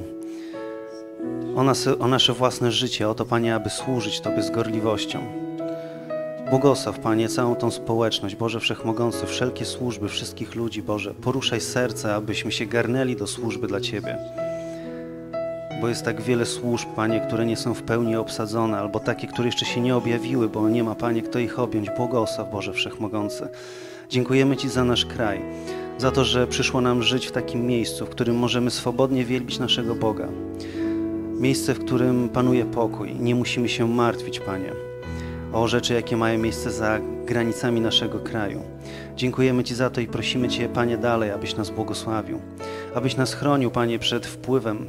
o nasze własne życie, o to, Panie, aby służyć Tobie z gorliwością. Błogosław, Panie, całą tą społeczność, Boże Wszechmogący, wszelkie służby, wszystkich ludzi, Boże. Poruszaj serce, abyśmy się garnęli do służby dla Ciebie. Bo jest tak wiele służb, Panie, które nie są w pełni obsadzone, albo takie, które jeszcze się nie objawiły, bo nie ma, Panie, kto ich objąć. Błogosław, Boże Wszechmogący. Dziękujemy Ci za nasz kraj, za to, że przyszło nam żyć w takim miejscu, w którym możemy swobodnie wielbić naszego Boga. Miejsce, w którym panuje pokój. Nie musimy się martwić, Panie, o rzeczy, jakie mają miejsce za granicami naszego kraju. Dziękujemy Ci za to i prosimy Cię, Panie, dalej, abyś nas błogosławił, abyś nas chronił, Panie, przed wpływem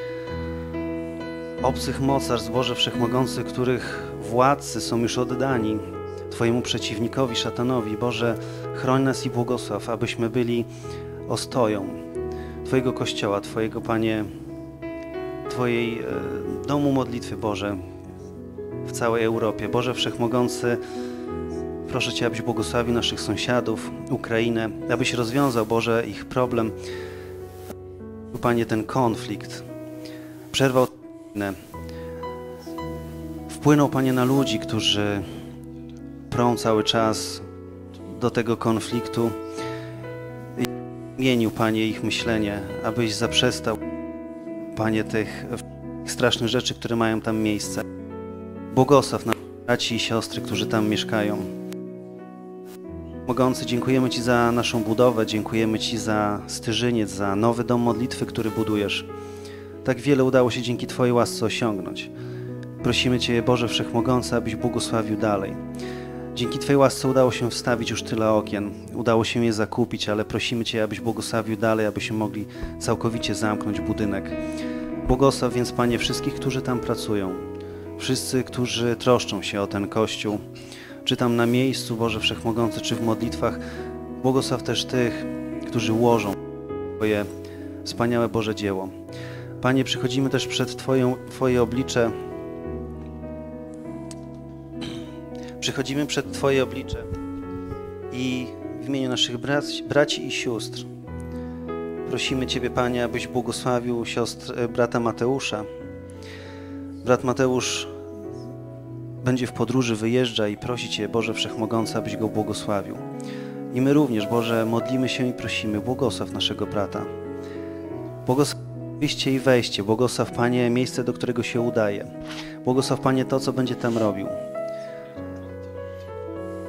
obcych mocarstw, Boże Wszechmogący, których władcy są już oddani Twojemu przeciwnikowi, szatanowi. Boże, chroń nas i błogosław, abyśmy byli ostoją Twojego Kościoła, Twojego, Panie, Twojej domu modlitwy, Boże, w całej Europie. Boże Wszechmogący, proszę Cię, abyś błogosławił naszych sąsiadów, Ukrainę, abyś rozwiązał, Boże, ich problem. Panie, ten konflikt przerwał, wpłynął, Panie, na ludzi, którzy prą cały czas do tego konfliktu i zmienił, Panie, ich myślenie, abyś zaprzestał, Panie, tych strasznych rzeczy, które mają tam miejsce. Błogosław naszych braci i siostry, którzy tam mieszkają. Mogący, dziękujemy Ci za naszą budowę, dziękujemy Ci za Styżyniec, za nowy dom modlitwy, który budujesz. Tak wiele udało się dzięki Twojej łasce osiągnąć. Prosimy Cię, Boże Wszechmogący, abyś błogosławił dalej. Dzięki Twojej łasce udało się wstawić już tyle okien, udało się je zakupić, ale prosimy Cię, abyś błogosławił dalej, abyśmy mogli całkowicie zamknąć budynek. Błogosław więc, Panie, wszystkich, którzy tam pracują, wszyscy, którzy troszczą się o ten Kościół, czy tam na miejscu, Boże Wszechmogący, czy w modlitwach. Błogosław też tych, którzy łożą Twoje wspaniałe Boże dzieło. Panie, przychodzimy też przed Twoje oblicze. Przychodzimy przed Twoje oblicze i w imieniu naszych braci i sióstr prosimy Ciebie, Panie, abyś błogosławił brata Mateusza. Brat Mateusz będzie w podróży, wyjeżdża i prosi Cię, Boże Wszechmogący, abyś go błogosławił. I my również, Boże, modlimy się i prosimy, błogosław naszego brata. Błogosław wyjście i wejście, błogosław, Panie, miejsce, do którego się udaje. Błogosław, Panie, to, co będzie tam robił.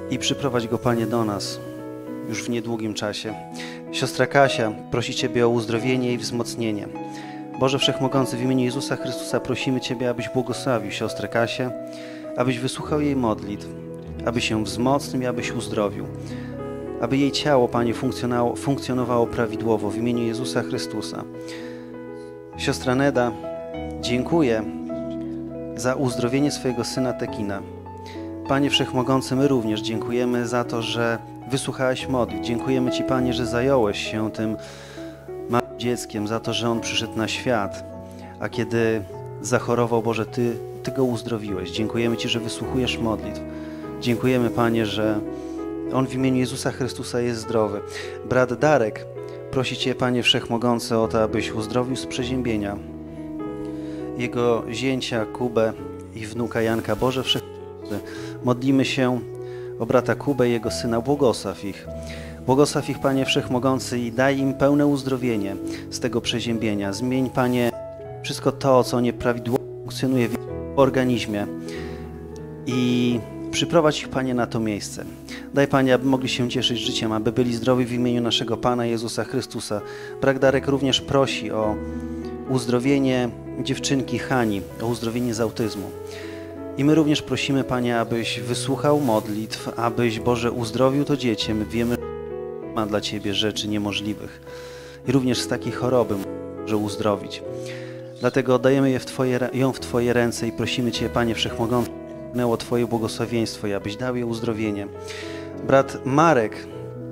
i przyprowadź go, Panie, do nas już w niedługim czasie. Siostra Kasia prosi Ciebie o uzdrowienie i wzmocnienie. Boże Wszechmogący, w imieniu Jezusa Chrystusa prosimy Ciebie, abyś błogosławił siostrę Kasię, abyś wysłuchał jej modlitw, aby się wzmocnił i abyś uzdrowił. Aby jej ciało, Panie, funkcjonowało prawidłowo w imieniu Jezusa Chrystusa. Siostra Neda dziękuję za uzdrowienie swojego syna Tekina. Panie Wszechmogący, my również dziękujemy za to, że wysłuchałeś modlitw. Dziękujemy Ci, Panie, że zająłeś się tym małym dzieckiem, za to, że on przyszedł na świat, a kiedy zachorował, Boże, Ty go uzdrowiłeś. Dziękujemy Ci, że wysłuchujesz modlitw. Dziękujemy, Panie, że on w imieniu Jezusa Chrystusa jest zdrowy. Brat Darek prosi Cię, Panie Wszechmogący, o to, abyś uzdrowił z przeziębienia jego zięcia Kubę i wnuka Janka. Boże Wszechmogący, modlimy się o brata Kubę i jego syna. Błogosław ich. Błogosław ich, Panie Wszechmogący, i daj im pełne uzdrowienie z tego przeziębienia. Zmień, Panie, wszystko to, co nieprawidłowo funkcjonuje w organizmie i przyprowadź ich, Panie, na to miejsce. Daj, Panie, aby mogli się cieszyć życiem, aby byli zdrowi w imieniu naszego Pana Jezusa Chrystusa. Brat Darek również prosi o uzdrowienie dziewczynki Hani, o uzdrowienie z autyzmu. I my również prosimy, Panie, abyś wysłuchał modlitw, abyś, Boże, uzdrowił to dziecię. My wiemy, że nie ma dla Ciebie rzeczy niemożliwych. I również z takiej choroby może uzdrowić. Dlatego oddajemy ją w Twoje ręce i prosimy Cię, Panie Wszechmogący, o Twoje błogosławieństwo i abyś dał jej uzdrowienie. Brat Marek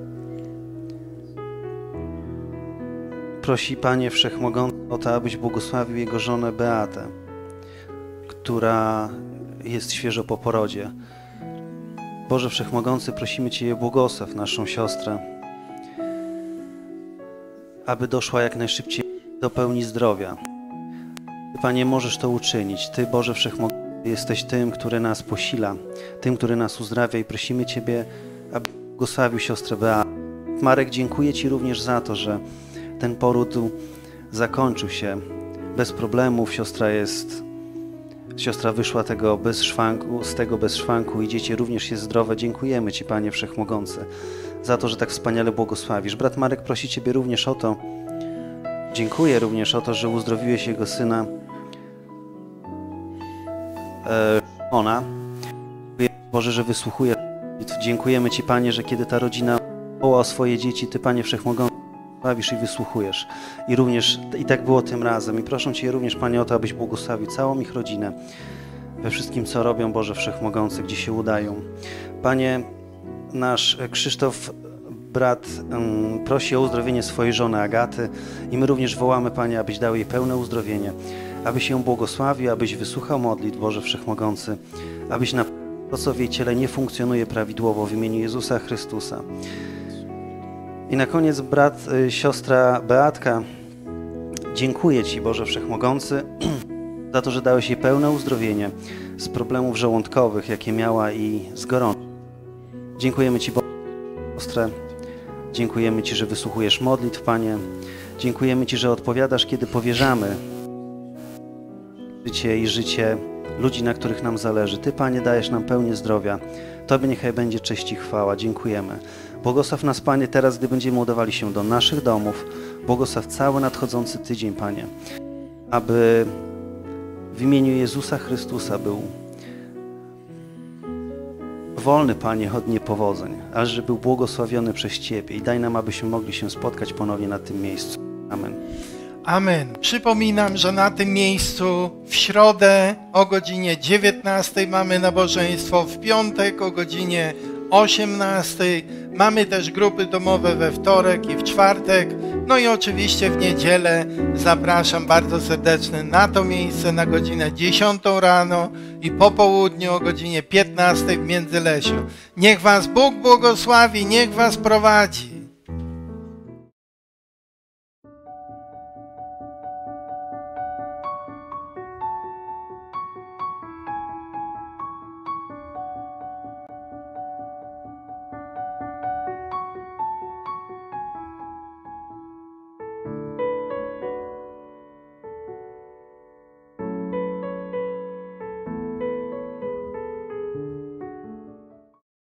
prosi, Panie Wszechmogący, o to, abyś błogosławił jego żonę Beatę, która jest świeżo po porodzie. Boże Wszechmogący, prosimy Cię, błogosław naszą siostrę, aby doszła jak najszybciej do pełni zdrowia. Ty, Panie, możesz to uczynić. Ty, Boże Wszechmogący, jesteś tym, który nas posila, tym, który nas uzdrawia, i prosimy Ciebie, aby błogosławił siostrę Beatę. Marek, dziękuję Ci również za to, że ten poród zakończył się bez problemów. Siostra wyszła z tego bez szwanku i dziecię również jest zdrowe. Dziękujemy Ci, Panie Wszechmogący, za to, że tak wspaniale błogosławisz. Brat Marek prosi Ciebie również o to, dziękuję również o to, że uzdrowiłeś jego syna Szymona. Boże, że wysłuchujesz. Dziękujemy Ci, Panie, że kiedy ta rodzina woła o swoje dzieci, Ty, Panie Wszechmogący, bawisz i wysłuchujesz. I tak było tym razem. I proszę Cię również, Panie, o to, abyś błogosławił całą ich rodzinę we wszystkim, co robią, Boże Wszechmogący, gdzie się udają. Panie, nasz Krzysztof, brat, prosi o uzdrowienie swojej żony Agaty i my również wołamy, Panie, abyś dał jej pełne uzdrowienie, abyś ją błogosławił, abyś wysłuchał modlitw, Boże Wszechmogący, abyś na to, co w jej ciele nie funkcjonuje prawidłowo, w imieniu Jezusa Chrystusa. I na koniec siostra Beatka, dziękuję Ci, Boże Wszechmogący, za to, że dałeś jej pełne uzdrowienie z problemów żołądkowych, jakie miała, i z gorączką. Dziękujemy Ci, Boże, siostrę. Dziękujemy Ci, że wysłuchujesz modlitw, Panie. Dziękujemy Ci, że odpowiadasz, kiedy powierzamy życie i życie ludzi, na których nam zależy. Ty, Panie, dajesz nam pełnię zdrowia. Tobie niechaj będzie cześć i chwała. Dziękujemy. Błogosław nas, Panie, teraz, gdy będziemy udawali się do naszych domów. Błogosław cały nadchodzący tydzień, Panie, aby w imieniu Jezusa Chrystusa był wolny, Panie, od niepowodzeń, aż że był błogosławiony przez Ciebie, i daj nam, abyśmy mogli się spotkać ponownie na tym miejscu. Amen. Amen. Przypominam, że na tym miejscu w środę o godzinie 19 mamy nabożeństwo, w piątek o godzinie 18. Mamy też grupy domowe we wtorek i w czwartek. No i oczywiście w niedzielę zapraszam bardzo serdecznie na to miejsce na godzinę 10 rano i po południu o godzinie 15 w Międzylesiu. Niech Was Bóg błogosławi, niech Was prowadzi.